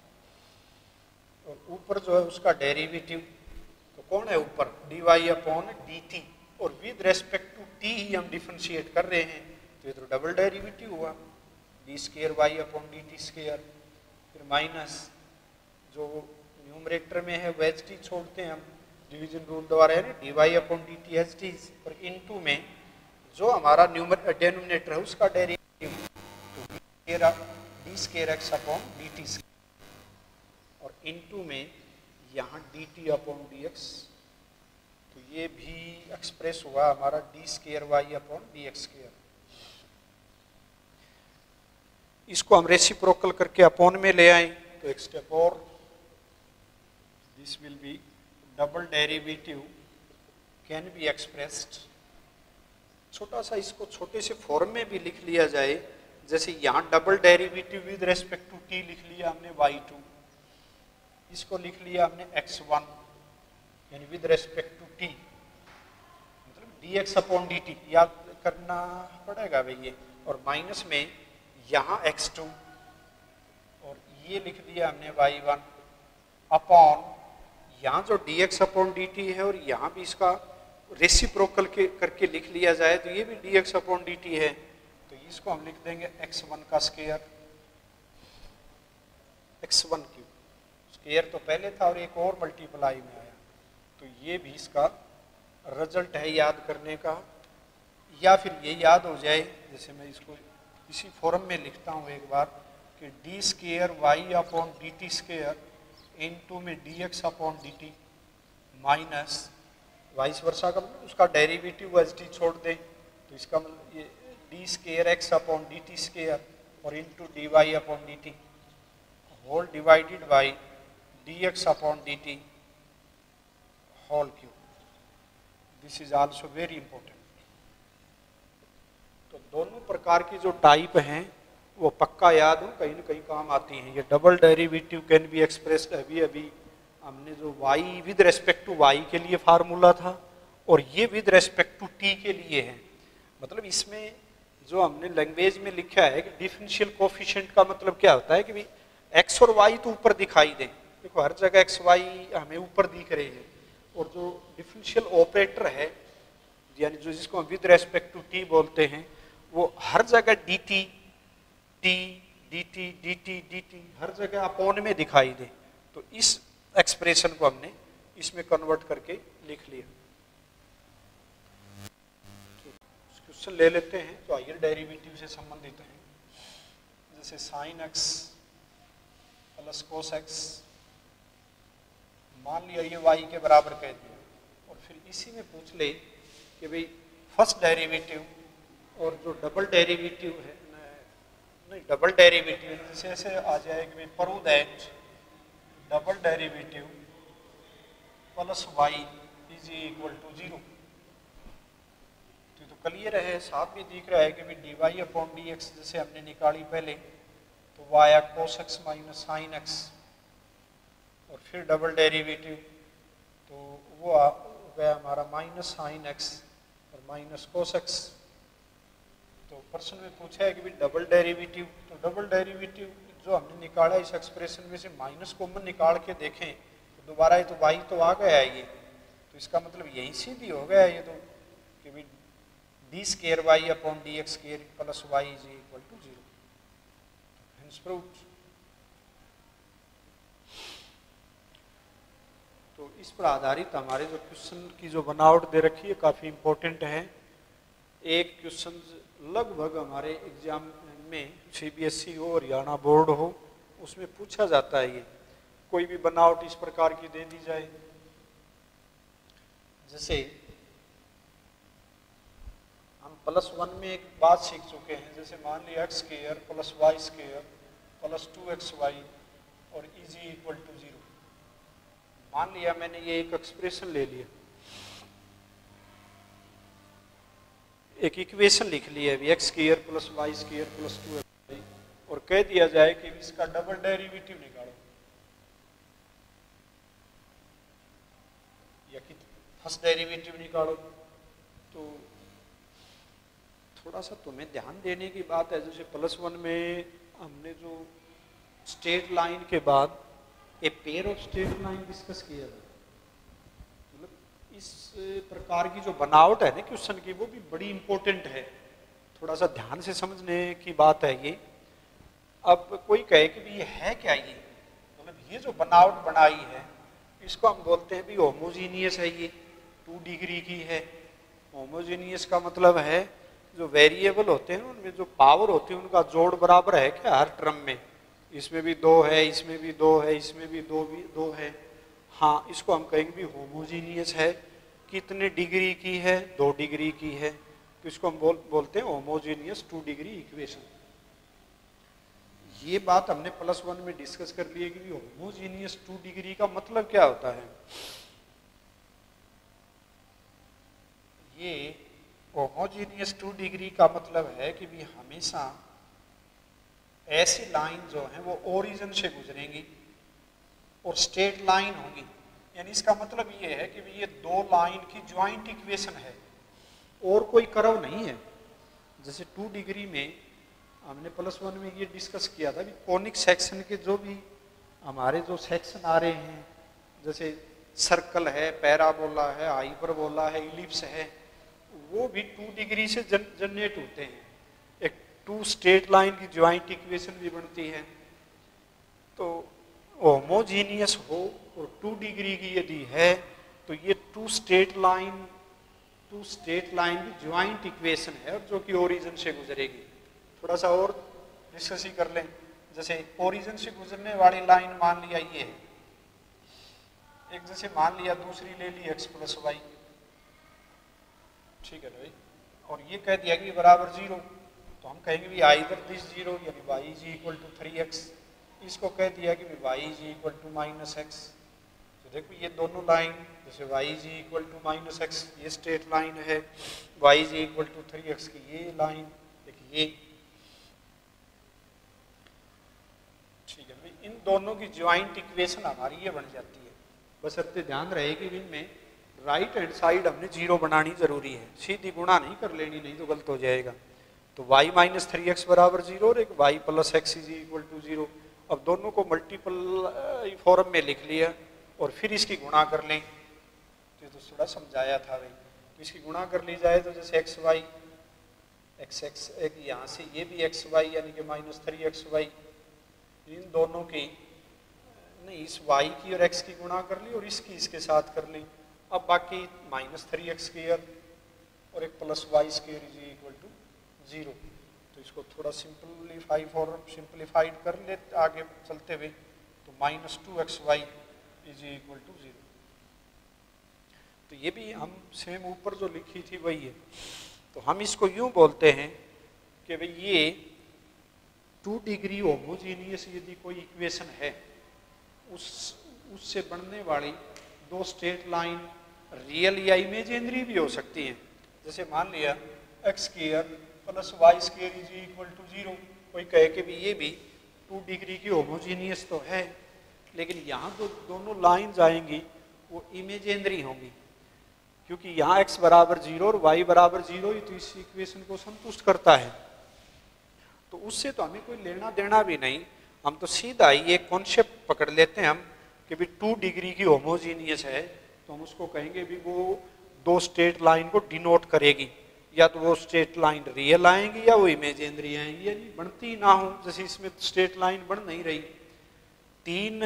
और ऊपर जो है उसका डेरिवेटिव तो कौन है ऊपर dy अपॉन dt, और विद रेस्पेक्ट टू t ही हम डिफरेंशिएट कर रहे हैं। तो ये तो डबल डेरिवेटिव हुआ d square y upon d t square, फिर माइनस जो न्यूमरेटर में है वो एच टी छोड़ते हैं हम डिवीजन रूल द्वारा, है ना d Y upon d t एच टी, और इनटू में जो हमारा न्यूमर डेनोमिनेटर है उसका डेरिवेटिव तो d square x upon d t square, और इनटू में यहाँ d t upon D x. तो ये भी एक्सप्रेस हुआ हमारा d square y upon D x square. इसको हम रेसिप्रोकल करके अपॉन में ले आए तो एक स्टेप और, this will be double derivative can be expressed. छोटा सा इसको छोटे से फॉर्म में भी लिख लिया जाए, जैसे यहाँ double derivative with respect to t लिख लिया हमने वाई टू, इसको लिख लिया हमने एक्स वन यानी विद रेस्पेक्ट टू टी, मतलब d x upon d t याद करना पड़ेगा भाई ये, और माइनस में यहाँ एक्स टू और ये लिख दिया हमने वाई वन अपॉन यहाँ जो d x upon d t है, और यहाँ भी इसका रेसिप्रोकल के करके लिख लिया जाए तो ये भी d x upon d t है, तो इसको हम लिख देंगे एक्स वन का square, x one cube, square तो पहले था और एक और मल्टीप्लाई में आया। तो ये भी इसका रिजल्ट है याद करने का, या फिर ये याद हो जाए जैसे मैं इसको इसी फॉर्म में लिखता हूँ एक बार कि d square y upon d t square into में d x upon d t minus vice versa का मतलब उसका डेरिवेटिव एच टी छोड़ दें, तो इसका मतलब ये d square x upon d t square और into d Y upon d t whole divided by d x upon d t whole cube. This is also very important. तो दोनों प्रकार की जो टाइप हैं वो पक्का याद हो, कहीं ना कहीं काम आती हैं। ये double derivative can be expressed, अभी अभी हमने जो y with respect to y के लिए फार्मूला था और ये विद रेस्पेक्ट टू t के लिए है। मतलब इसमें जो हमने लैंग्वेज में लिखा है कि डिफरेंशियल कोफिशिएंट का मतलब क्या होता है कि भाई x और y तो ऊपर दिखाई दें, देखो हर जगह x y हमें ऊपर दिख रहे हैं, और जो डिफरेंशियल ऑपरेटर है यानी जो जिसको हम विद रेस्पेक्ट टू t बोलते हैं वो हर जगह dt t dt dt dt हर जगह अपॉन में दिखाई दे। तो इस एक्सप्रेशन को हमने इसमें कन्वर्ट करके लिख लिया। क्वेश्चन ले लेते हैं जो हायर डेरिवेटिव से संबंधित है, जैसे sine x plus cos x, मान लिया ये वाई के बराबर कह दिया, और फिर इसी में पूछ ले कि भाई फर्स्ट डेरिवेटिव और जो डबल डेरिवेटिव है, नहीं डबल डेरिवेटिव जैसे ऐसे आ जाएगा, prove that double derivative plus y is equal to zero. तो क्लियर है, साफ भी दिख रहा है कि D Y upon D x जैसे हमने निकाली पहले, तो y cos x minus sine x, और फिर डबल डेरिवेटिव तो वो आ गया हमारा माइनस साइन एक्स और माइनस कोस एक्स। तो प्रश्न में पूछा है कि भी डबल डेरिवेटिव, तो डबल डेरिवेटिव जो हमने निकाला इस एक्सप्रेशन में से माइनस कॉमन निकाल के देखें तो दोबारा ये तो वाई तो आ गया है ये, तो इसका मतलब यही सीधी हो गया ये तो कि भी d square y upon D x square plus y is equal to zero. Hence proved. तो इस पर आधारित हमारे जो क्वेश्चन की जो बनावट दे रखी है काफ़ी इंपॉर्टेंट है। एक क्वेश्चन लगभग हमारे एग्जाम में सीबीएसई हो हरियाणा बोर्ड हो उसमें पूछा जाता है, ये कोई भी बनावट इस प्रकार की दे दी जाए, जैसे हम प्लस वन में एक बात सीख चुके हैं, जैसे मान लिया x square plus y square plus two x y और इज इक्वल टू जीरो। मान लिया मैंने ये एक एक्सप्रेशन ले लिया, एक इक्वेशन लिख लिया है x square plus y square plus two x y, और कह दिया जाए कि इसका डबल डेरिवेटिव निकालो या कि फर्स्ट डेरिवेटिव निकालो। तो थोड़ा सा तुम्हें ध्यान देने की बात है, जैसे प्लस वन में हमने जो स्ट्रेट लाइन के बाद a pair of straight line discuss किया था, मतलब इस प्रकार की जो बनावट है ना क्वेश्चन की वो भी बड़ी इंपॉर्टेंट है, थोड़ा सा ध्यान से समझने की बात है ये। अब कोई कहे कि भी ये है क्या, ये मतलब ये जो बनावट बनाई है इसको हम बोलते हैं भी होमोजीनियस है, ये टू डिग्री की है। होमोजीनियस का मतलब है जो वेरिएबल होते हैं उनमें जो पावर होती है उनका जोड़ बराबर है क्या हर टर्म में, इसमें भी दो है, इसमें भी दो है, इसमें भी दो भी दो है। हाँ, इसको हम कहेंगे भी होमोजीनियस है। कितने डिग्री की है, दो डिग्री की है, तो इसको हम बोल बोलते हैं होमोजीनियस टू डिग्री इक्वेशन। ये बात हमने प्लस वन में डिस्कस कर ली है कि होमोजीनियस टू डिग्री का मतलब क्या होता है। ये होमोजीनियस टू डिग्री का मतलब है कि भी हमेशा ऐसी लाइन जो है वो ओरिजिन से गुजरेंगी और स्ट्रेट लाइन होगी, यानी इसका मतलब ये है कि ये दो लाइन की ज्वाइंट इक्वेशन है और कोई कर्व नहीं है। जैसे टू डिग्री में हमने प्लस वन में ये डिस्कस किया था कि कोनिक सेक्शन के जो भी हमारे जो सेक्शन आ रहे हैं, जैसे सर्कल है, पैराबोला है, हाइपरबोला है, इलिप्स है, वो भी टू डिग्री से जन, जनरेट होते हैं। एक टू स्ट्रेट लाइन की ज्वाइंट इक्वेशन भी बनती है। तो होमोजीनियस हो और टू डिग्री की यदि है तो ये two straight line two straight line की ज्वाइंट इक्वेशन है और जो कि ओरिजिन से गुजरेगी। थोड़ा सा और डिस्कस ही कर लें, जैसे ओरिजिन से गुजरने वाली लाइन मान लिया ये है, एक जैसे मान लिया दूसरी ले ली एक्स प्लस वाई, ठीक है भाई, और ये कह दिया कि बराबर जीरो, तो हम कहेंगे भी आइदर दिस जीरो यानी y is equal to three x, इसको कह दिया कि y is equal to minus x. तो देखो ये दोनों लाइन, जैसे y is equal to minus x ये स्ट्रेट लाइन है, y is equal to three x की ये लाइन, देखिए ये, ठीक है भाई, इन दोनों की ज्वाइंट इक्वेशन हमारी ये बन जाती है। बस इतने ध्यान रहे कि इनमें राइट हैंड साइड हमने जीरो बनानी जरूरी है, सीधी गुणा नहीं कर लेनी, नहीं तो गलत हो जाएगा। तो y माइनस थ्री एक्स बराबर जीरो और एक y plus x is equal to zero. अब दोनों को मल्टीपल फॉर्म में लिख लिया और फिर इसकी गुणा कर लें, तो ये तो थोड़ा समझाया था भाई। तो इसकी गुणा कर ली जाए तो जैसे एक्स वाई एक्स एक्स एक यहाँ से ये भी एक्स वाई यानी कि माइनस थ्री एक्स वाई, इन दोनों की नहीं इस y की और x की गुणा कर ली और इसकी इसके साथ कर ली। अब बाकी माइनस थ्री एक्स स्क्वायर और एक plus y square is equal to zero. तो इसको थोड़ा सिंपलीफाई फॉर्म सिंपलीफाइड कर ले आगे चलते हुए, तो minus two x y is equal to zero. तो ये भी हम सेम ऊपर जो लिखी थी वही है। तो हम इसको यूं बोलते हैं कि भाई ये टू डिग्री होमोजीनियस यदि कोई इक्वेशन है, उस उससे बनने वाली दो स्ट्रेट लाइन रियल या इमेजिनरी भी हो सकती हैं। जैसे मान लिया x square plus y square is equal to zero, कोई कहे कि भी ये भी टू डिग्री की होमोजीनियस तो है, लेकिन यहाँ जो दोनों लाइन आएंगी वो इमेजिनरी होंगी, क्योंकि यहाँ x बराबर जीरो और y बराबर जीरो ही तो इस इक्वेशन को संतुष्ट करता है। तो उससे तो हमें कोई लेना देना भी नहीं, हम तो सीधा ही एक कॉन्सेप्ट पकड़ लेते हैं हम कि भी टू डिग्री की होमोजीनियस है, तो हम उसको कहेंगे भी वो दो स्ट्रेट लाइन को डिनोट करेगी, या तो वो स्ट्रेट लाइन रियल आएंगी या वो इमेजिनरी आएंगी, यानी बनती ना हो, जैसे इसमें स्ट्रेट लाइन बन नहीं रही। तीन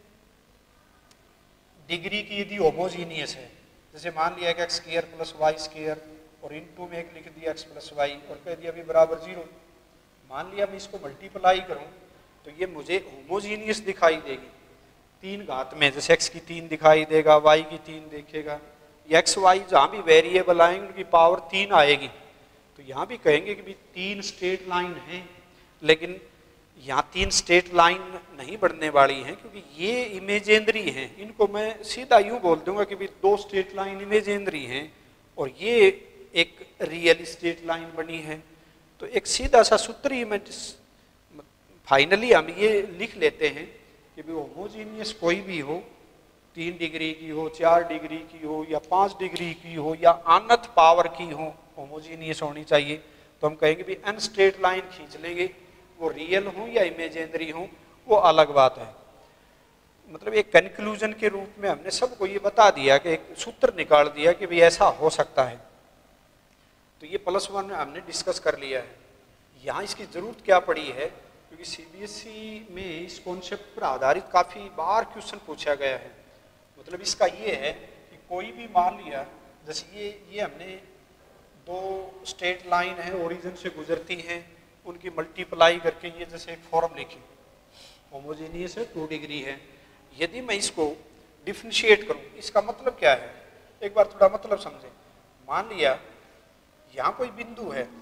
डिग्री की यदि होमोजीनियस है, जैसे मान लिया कि x square plus y square और इनटू में एक लिख दिया एक्स प्लस वाई और कह दिया भी बराबर जीरो, मान लिया मैं इसको मल्टीप्लाई करूं तो ये मुझे होमोजीनियस दिखाई देगी तीन घात में, जैसे एक्स की तीन दिखाई देगा, वाई की तीन देखेगा, एक्स वाई जहाँ भी वेरिएबल आएंगे उनकी पावर तीन आएगी। तो यहाँ भी कहेंगे कि भी तीन स्ट्रेट लाइन हैं, लेकिन यहाँ तीन स्ट्रेट लाइन नहीं बढ़ने वाली हैं क्योंकि ये इमेजिनरी हैं। इनको मैं सीधा यूँ बोल दूंगा कि भी दो स्ट्रेट लाइन इमेजिनरी हैं और ये एक रियल स्ट्रेट लाइन बनी है। तो एक सीधा सा सूत्र ही मैं फाइनली हम ये लिख लेते हैं कि भी होमोजीनियस कोई भी हो, तीन डिग्री की हो, चार डिग्री की हो या पाँच डिग्री की हो या अनंत पावर की हो, होमोजीनियस होनी चाहिए। तो हम कहेंगे भी एन स्ट्रेट लाइन खींच लेंगे, वो रियल हो या इमेजिनरी हो वो अलग बात है। मतलब एक कंक्लूजन के रूप में हमने सबको ये बता दिया कि एक सूत्र निकाल दिया कि भाई ऐसा हो सकता है। तो ये प्लस वन में हमने डिस्कस कर लिया है। यहाँ इसकी ज़रूरत क्या पड़ी है, क्योंकि सीबीएसई में इस कॉन्सेप्ट पर आधारित काफ़ी बार क्वेश्चन पूछा गया है। मतलब इसका ये है कि कोई भी मान लिया, जैसे ये ये हमने दो स्ट्रेट लाइन है ओरिजिन से गुजरती हैं, उनकी मल्टीप्लाई करके ये जैसे एक फॉर्म लिखी, होमोजेनियस है, टू डिग्री है। यदि मैं इसको डिफरेंशिएट करूं, इसका मतलब क्या है, एक बार थोड़ा मतलब समझें। मान लिया यहाँ कोई बिंदु है,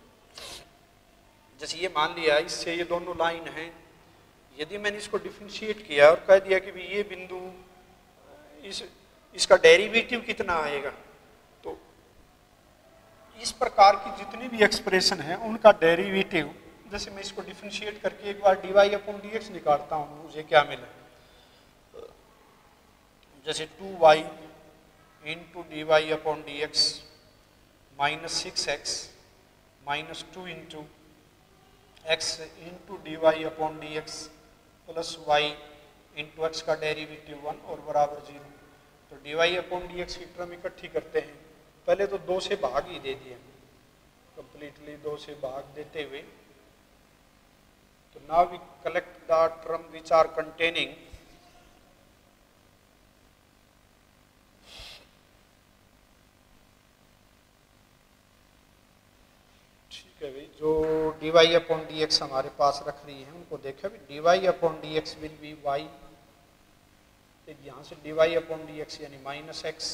जैसे ये मान लिया इससे ये दोनों लाइन हैं, यदि मैंने इसको डिफरेंशिएट किया और कह दिया कि भी ये बिंदु इस इसका डेरिवेटिव कितना आएगा, तो इस प्रकार की जितनी भी एक्सप्रेशन है उनका डेरिवेटिव, जैसे मैं इसको डिफरेंशिएट करके एक बार d Y upon D x निकालता हूँ, मुझे क्या मिला, जैसे two y into d Y upon D x minus six x minus two into x into d Y upon D x plus y into x का डेरिवेटिव वन और बराबर zero. तो d Y upon D x की term इकट्ठी करते हैं, पहले तो दो से भाग ही दे दिया, कंप्लीटली दो से भाग देते हुए, तो now we collect the term which are containing ठीक है भाई, जो d Y upon D x हमारे पास रख रही है उनको देखा भी, d Y upon D x will be y, यहाँ से d Y upon D x यानी माइनस एक्स,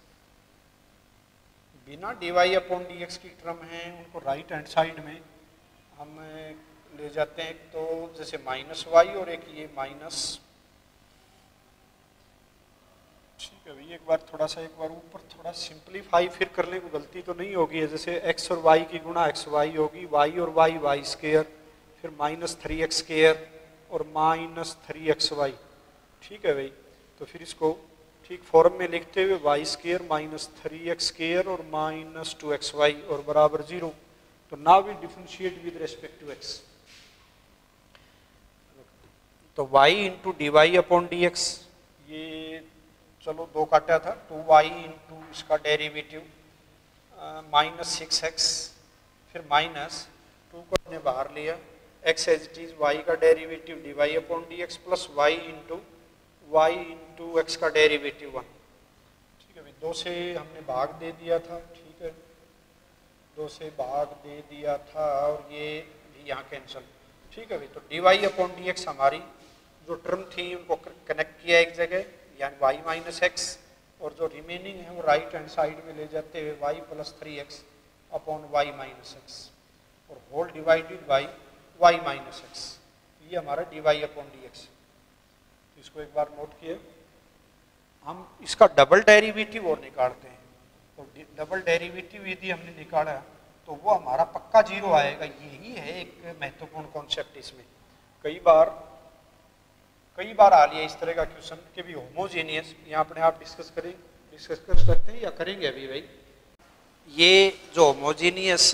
बिना d Y upon D x की टर्म है उनको राइट हैंड साइड में हम ले जाते हैं, तो जैसे माइनस वाई और एक ये माइनस, ठीक है भाई। एक बार थोड़ा सा एक बार ऊपर थोड़ा सिंप्लीफाई फिर करने को गलती तो नहीं होगी है, जैसे एक्स और वाई की गुणा एक्स वाई होगी, वाई और वाई वाई स्क्वायर, फिर माइनस थ्री एक्स स्क्वायर और माइनस थ्री एक्स वाई, ठीक है भाई। तो फिर इसको ठीक फॉर्म में लिखते हुए y square minus three x square और माइनस टू एक्स वाई और बराबर जीरो। तो now we differentiate with respect to x, तो y into d Y upon D x, ये चलो दो काटा था, टू वाई इंटू इसका डेरिवेटिव माइनस सिक्स एक्स, फिर माइनस टू को हमने बाहर लिया, x as it is y का derivative d Y upon D x plus y into y into x का डेरिवेटिव वन, ठीक है भाई। दो से हमने भाग दे दिया था, ठीक है, दो से भाग दे दिया था और ये भी यहाँ कैंसिल, ठीक है भाई। तो d Y upon D x हमारी जो टर्म थी उनको कनेक्ट किया एक जगह, यानी वाई माइनस एक्स, और जो रिमेनिंग है वो राइट हैंड साइड में ले जाते हुए y plus three x upon y minus x और whole divided by y minus x, ये हमारा d Y upon D x. तो इसको एक बार नोट किए। हम इसका डबल डेरिवेटिव और निकालते हैं, तो डबल डेरिवेटिव यदि हमने निकाला तो वो हमारा पक्का जीरो आएगा। यही है एक महत्वपूर्ण कॉन्सेप्ट इसमें। कई बार कई बार आ लिया इस तरह का क्वेश्चन कि भी होमोजेनियस, यहाँ अपने आप डिस्कस करें डिस्कस कर सकते हैं या करेंगे अभी भाई। ये जो होमोजेनियस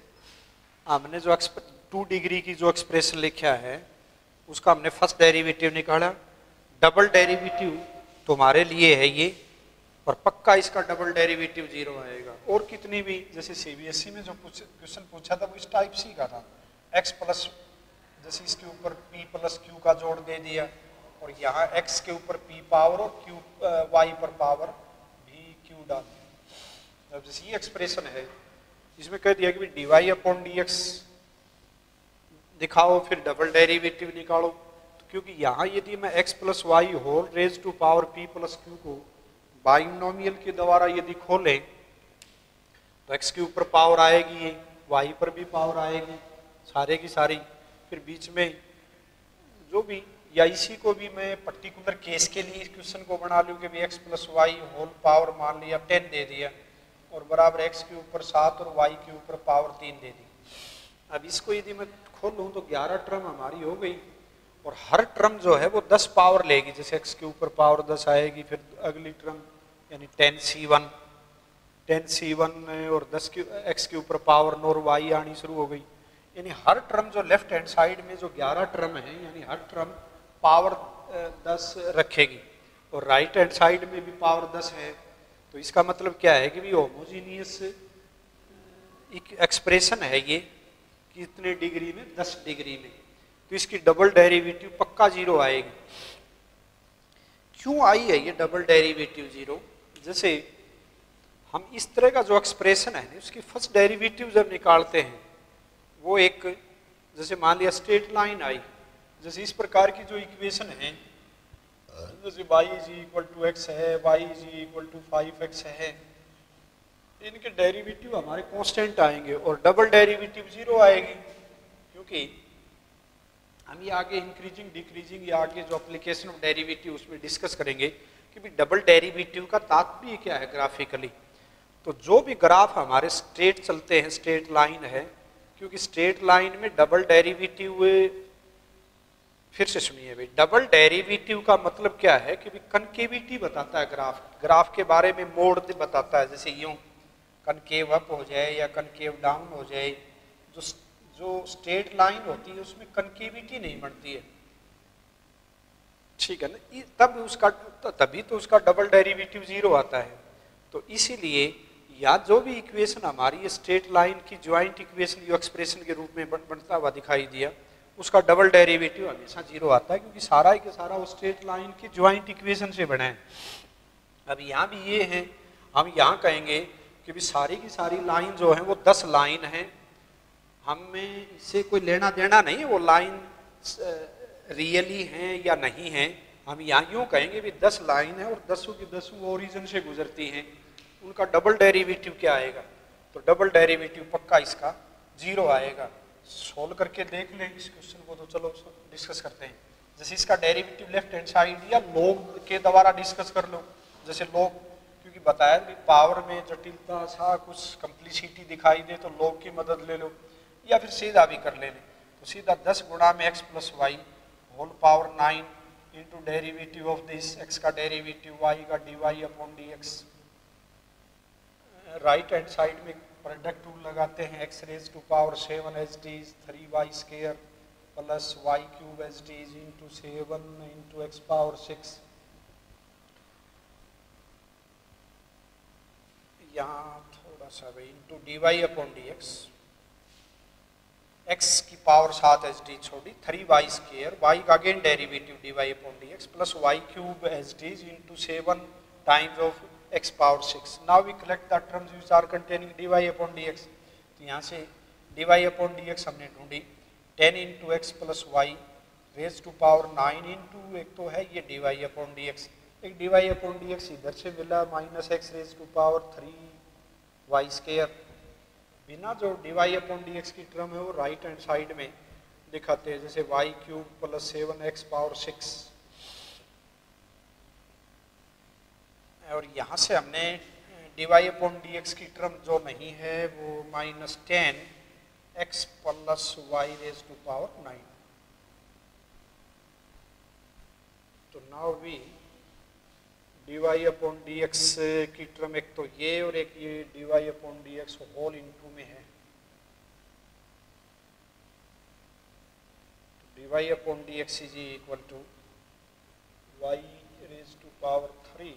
हमने जो टू डिग्री की जो एक्सप्रेशन लिखा है उसका हमने फर्स्ट डेरिवेटिव निकाला, डबल डेरिवेटिव तुम्हारे लिए है ये, और पक्का इसका डबल डेरिवेटिव जीरो आएगा। और कितनी भी, जैसे सीबीएसई में जो क्वेश्चन पूछा था वो इस टाइप सी का था, एक्स प्लस, जैसे इसके ऊपर p प्लस क्यू का जोड़ दे दिया और यहाँ x के ऊपर p पावर और q y पर पावर भी q डाल दिया। अब जैसे ये एक्सप्रेशन है, इसमें कह दिया कि D Y upon D x दिखाओ, फिर डबल डेरिवेटिव निकालो। तो क्योंकि यहाँ यदि मैं x plus y whole raise to power p plus q को बाइनोमियल के द्वारा यदि खोलें तो x के ऊपर पावर आएगी, ये y पर भी पावर आएगी, सारे की सारी। फिर बीच में जो भी, या इसी को भी मैं पर्टिकुलर केस के लिए इस क्वेश्चन को बना लूँ कि भी x plus y whole power मान लिया टेन दे दिया और बराबर x के ऊपर सात और y के ऊपर पावर तीन दे दी। अब इसको यदि मैं खोल लूँ तो ग्यारह टर्म हमारी हो गई और हर टर्म जो है वो दस पावर लेगी। जैसे x के ऊपर पावर दस आएगी, फिर अगली टर्म यानी ten C one ten C one और दस के x के ऊपर पावर नौ और y आनी शुरू हो गई। यानी हर टर्म जो लेफ्ट हैंड साइड में जो ग्यारह टर्म है, यानी हर टर्म पावर दस रखेगी और राइट हैंड साइड में भी पावर दस है। तो इसका मतलब क्या है कि भी होमोजीनियस एक एक्सप्रेशन है ये, कितने डिग्री में, दस डिग्री में। तो इसकी डबल डेरिवेटिव पक्का जीरो आएगी। क्यों आई है ये डबल डेरिवेटिव जीरो? जैसे हम इस तरह का जो एक्सप्रेशन है उसकी फर्स्ट डेरिवेटिव जब निकालते हैं वो एक, जैसे मान लिया स्ट्रेट लाइन आई, जैसे इस प्रकार की जो इक्वेशन है, जैसे y is equal to x है, y is equal to five x है, इनके डेरिवेटिव हमारे कांस्टेंट आएंगे और डबल डेरिवेटिव जीरो आएगी। क्योंकि हम ये आगे इंक्रीजिंग डिक्रीजिंग या आगे जो एप्लीकेशन ऑफ डेरिवेटिव उसमें डिस्कस करेंगे कि भी डबल डेरिवेटिव का तात्पर्य क्या है ग्राफिकली। तो जो भी ग्राफ हमारे स्ट्रेट चलते हैं, स्ट्रेट लाइन है, क्योंकि स्ट्रेट लाइन में डबल डेरिवेटिव, फिर से सुनिए भाई, डबल डेरिवेटिव का मतलब क्या है कि कनकेविटी बताता है ग्राफ, ग्राफ के बारे में मोड बताता है। जैसे यूं कनकेव अप हो जाए या कनकेव डाउन हो जाए, जो जो स्ट्रेट लाइन होती है उसमें कनकेविटी नहीं बनती है, ठीक है ना, तब उसका तभी तो उसका डबल डेरिवेटिव जीरो आता है। तो इसीलिए या जो भी इक्वेशन हमारी स्ट्रेट लाइन की ज्वाइंट इक्वेशन जो एक्सप्रेशन के रूप में बनता हुआ दिखाई दिया, उसका डबल डेरिवेटिव हमेशा जीरो आता है, क्योंकि सारा के सारा वो स्ट्रेट लाइन की ज्वाइंट इक्वेशन से बना है। अब यहाँ भी ये है, हम यहाँ कहेंगे कि भी सारी की सारी लाइन जो है वो दस लाइन है, हमें इससे कोई लेना देना नहीं है वो लाइन रियली हैं या नहीं है। हम यहाँ यूँ कहेंगे भी दस लाइन है और दसों की दसों ओरिजिन से गुजरती हैं, उनका डबल डेरिवेटिव क्या आएगा? तो डबल डेरिवेटिव पक्का इसका जीरो आएगा। सोल्व करके देख लें इस क्वेश्चन को, तो चलो डिस्कस करते हैं। जैसे इसका डेरिवेटिव लेफ्ट हैंड साइड या लॉग के द्वारा डिस्कस कर लो। जैसे लॉग, क्योंकि बताया भी पावर में जटिलता सा कुछ कंप्लीसिटी दिखाई दे तो लॉग की मदद ले लो, या फिर सीधा भी कर ले। तो सीधा दस गुणा में x plus y whole power nine into derivative of this, x का डेरिवेटिव वाई का d Y upon D x. Right hand side में प्रोडक्ट टूल लगाते हैं, x raise to power seven h d three y square plus y cube h d into seven into x power six. यहाँ थोड़ा सा भाई into d Y upon D x, x की power सात h d छोड़ी, three y square, y का again derivative d Y upon D x plus y cube h d into seven times of x power six. Now we collect the terms which are containing dy upon dx। तो यहाँ से dy upon dx हमने ढूंढी, ten into x plus y raise to power nine into, एक तो है ये dy upon dx, एक dy upon dx इधर से मिला minus x raise to power three y square बिना जो d Y upon D x की टर्म है वो राइट हैंड साइड में दिखाते हैं, जैसे y cube plus seven x power six, और यहाँ से हमने d Y upon D x की टर्म जो नहीं है वो minus ten x plus y raise to power nine. तो now we d Y upon D x की टर्म एक तो ये और एक ये d Y upon D x whole into में है, d Y upon D x is equal to y raise to power three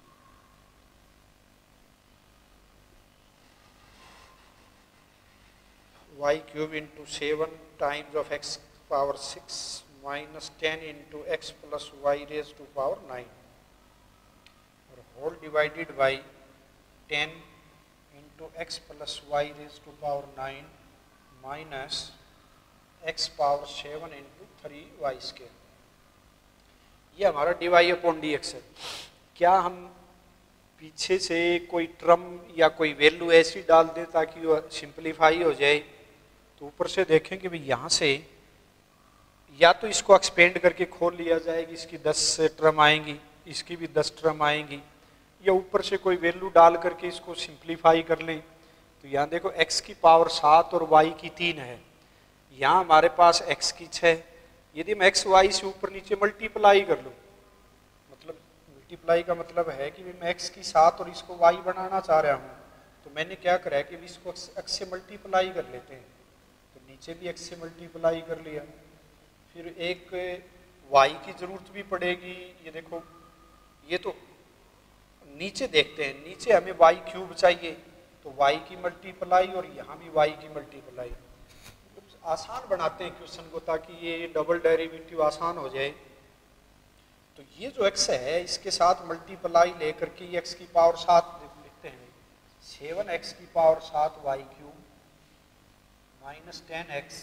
y cube into seven times of x power six minus ten into x plus y raise to power nine, और whole divided by ten into x plus y raise to power nine minus x power seven into three y square. ये हमारा d Y upon D x है। क्या हम पीछे से कोई term या कोई वैल्यू ऐसी डाल दें ताकि वो सिंप्लीफाई हो जाए? तो ऊपर से देखें कि भाई यहाँ से या तो इसको एक्सपेंड करके खोल लिया जाएगी, इसकी दस टर्म आएंगी, इसकी भी दस टर्म आएंगी, या ऊपर से कोई वैल्यू डाल करके इसको सिंप्लीफाई कर लें। तो यहाँ देखो x की पावर सात और y की तीन है, यहाँ हमारे पास x की छः, यदि मैं एक्स वाई से ऊपर नीचे मल्टीप्लाई कर लूँ, मतलब मल्टीप्लाई का मतलब है कि मैं x की सात और इसको y बनाना चाह रहा हूँ, तो मैंने क्या करा है कि इसको x से मल्टीप्लाई कर लेते हैं, तो नीचे भी x से मल्टीप्लाई कर लिया, फिर एक y की ज़रूरत भी पड़ेगी। ये देखो, ये तो नीचे देखते हैं, नीचे हमें y क्यूब चाहिए, तो y की मल्टीप्लाई और यहाँ भी y की मल्टीप्लाई। आसान बनाते हैं क्वेश्चन को ताकि ये डबल डेरिवेटिव आसान हो जाए। तो ये जो x है इसके साथ मल्टीप्लाई लेकर के ये x की पावर सात लिखते हैं, सेवन एक्स की पावर सात y cube minus ten x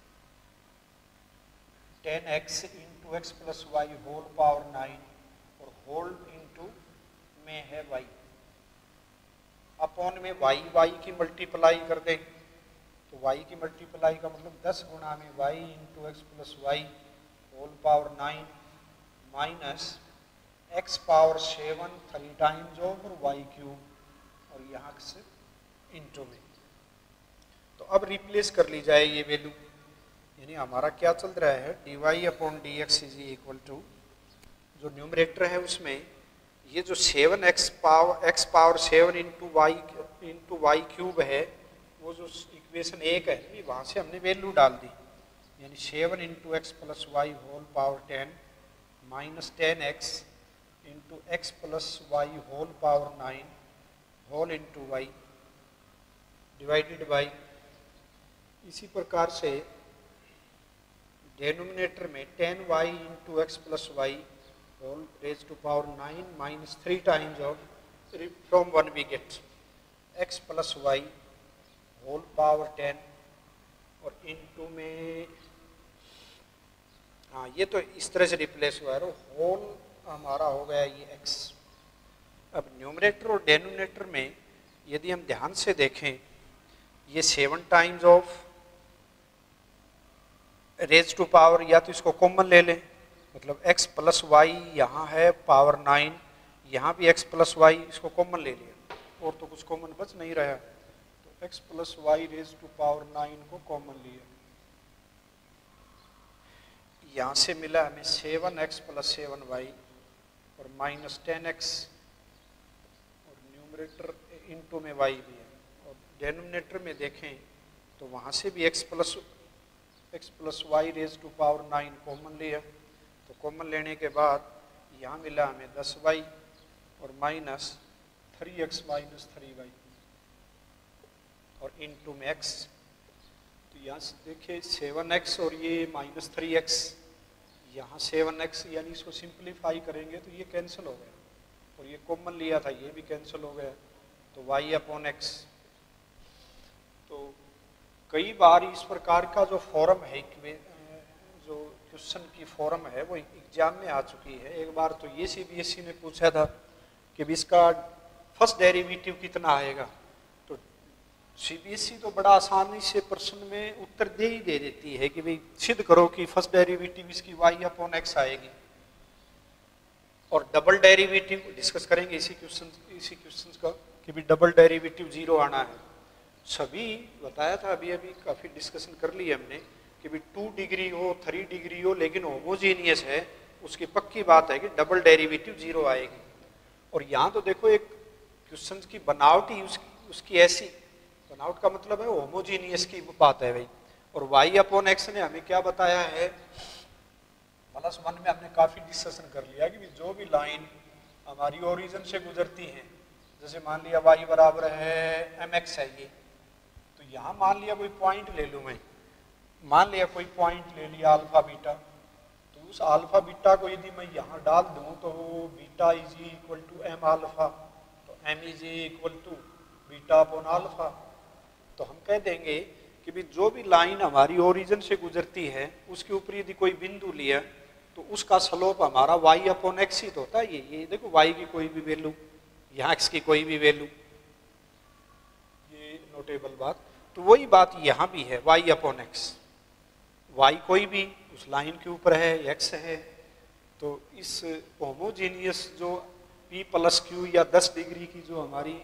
ten x into x plus y whole power nine, और होल इंटू में है y, अपॉन में y y की मल्टीप्लाई कर दें, तो y की मल्टीप्लाई का मतलब दस गुना में y into x plus y whole power nine minus x power seven three times over y cube, और यहाँ से इंटू में। तो अब रिप्लेस कर ली जाए ये वैल्यू, यानी हमारा क्या चल रहा है, d Y upon D x is equal to, जो न्यूमरेटर है उसमें ये जो seven x power x power seven into y into y cube है, वो जो इक्वेशन एक है वहाँ से हमने वैल्यू डाल दी, यानी seven into x plus y whole power ten minus ten x into x plus y whole power nine whole into y divided by, इसी प्रकार से डेनोमिनेटर में ten y into x plus y whole raise to power nine minus three times of, from one we get x plus y whole power ten, और into में, हाँ ये तो इस तरह से रिप्लेस हुआ है, होल हमारा हो गया ये एक्स। अब न्यूमरेटर और डेनोमिनेटर में यदि हम ध्यान से देखें, ये seven times of raise to power, या तो इसको कॉमन ले लें, मतलब x प्लस वाई यहाँ है पावर नाइन, यहाँ भी x प्लस वाई, इसको कॉमन ले लिया और तो कुछ कॉमन बच नहीं रहा, तो x plus y raise to power nine को कॉमन लिया, यहाँ से मिला हमें seven x plus seven y और माइनस टेन एक्स, और न्यूमरेटर इंटू में y भी है, और डेनोमिनेटर में देखें तो वहाँ से भी x plus x plus y raise to power nine common लिया, तो कॉमन लेने के बाद यहाँ मिला हमें दस वाई और minus three x minus three y और इंटू में एक्स। तो यहाँ से देखिए सेवन एक्स और ये माइनस थ्री एक्स, यहाँ सेवन एक्स, यानी इसको सिंप्लीफाई करेंगे तो ये कैंसिल हो गया, और ये कॉमन लिया था ये भी कैंसिल हो गया, तो वाई अपॉन एक्स। तो कई बार इस प्रकार का जो फॉर्म है, जो क्वेश्चन की फॉर्म है वो एग्जाम में आ चुकी है। एक बार तो ये सी बी एस ई ने पूछा था कि इसका फर्स्ट डेरिवेटिव कितना आएगा, तो सीबीएसई तो बड़ा आसानी से प्रश्न में उत्तर दे ही दे देती है कि भाई सिद्ध करो कि फर्स्ट डेरिवेटिव इसकी वाई अपॉन एक्स आएगी, और डबल डेरिवेटिव डिस्कस करेंगे इसी क्वेश्चन इसी क्वेश्चन का कि भी डबल डेरिवेटिव जीरो आना है। सभी बताया था अभी अभी काफी डिस्कशन कर लिया हमने कि भी टू डिग्री हो थ्री डिग्री हो लेकिन होमोजीनियस है, उसकी पक्की बात है कि डबल डेरिवेटिव जीरो आएगी। और यहाँ तो देखो एक क्वेश्चन की बनावट ही उसकी उसकी ऐसी, बनावट का मतलब है होमोजीनियस की बात है भाई। और वाई अपॉन एक्स ने हमें क्या बताया है, प्लस वन में हमने काफी डिस्कशन कर लिया कि जो भी लाइन हमारी ओरिजिन से गुजरती है, जैसे मान लिया वाई बराबर है एम एक्स है ये, तो यहाँ मान लिया कोई पॉइंट ले लूँ मैं, मान लिया कोई पॉइंट ले लिया अल्फा बीटा, तो उस अल्फा बीटा को यदि मैं यहाँ डाल दूँ तो beta is equal to m alpha, तो m is equal to beta upon alpha. तो हम कह देंगे कि भी जो भी लाइन हमारी ओरिजिन से गुजरती है उसके ऊपर यदि कोई बिंदु लिया तो उसका स्लोप हमारा y अपॉन एक्स ही तो होता है। ये ये देखो y की कोई भी वैल्यू, यहाँ x की कोई भी वैल्यू, ये नोटेबल बात। तो वही बात यहाँ भी है y अपॉन एक्स, y कोई भी उस लाइन के ऊपर है, x है, तो इस होमोजीनियस जो p प्लस क्यू या दस डिग्री की जो हमारी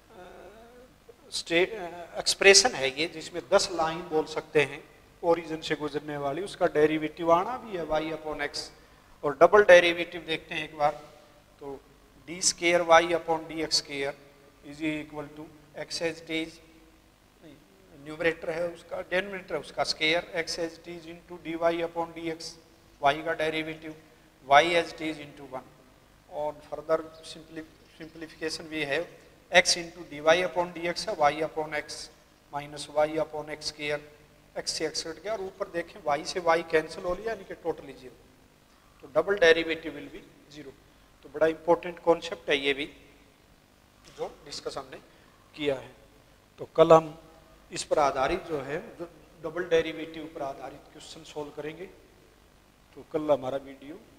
एक्सप्रेशन है ये, जिसमें दस लाइन बोल सकते हैं ओरिजिन से गुजरने वाली, उसका डेरिवेटिव आना भी है वाई अपॉन एक्स। और डबल डेरिवेटिव देखते हैं एक बार, तो d square y upon D x square is equal to x as it's, numerator है उसका, डेनोमिनेटर है उसका square, x as it's into d Y upon D x, y का derivative y as it's into one. और further simplification भी है, x into d Y upon D x है y upon x minus Y upon x square, x से x cut गया और ऊपर देखें y से y कैंसिल हो लिया यानी कि टोटली जीरो, तो double derivative will be zero. तो बड़ा इंपॉर्टेंट कॉन्सेप्ट है ये भी जो डिस्कस हमने किया है। तो कल हम इस पर आधारित जो है डबल डेरिवेटिव पर आधारित क्वेश्चन सोल्व करेंगे। तो कल हमारा वीडियो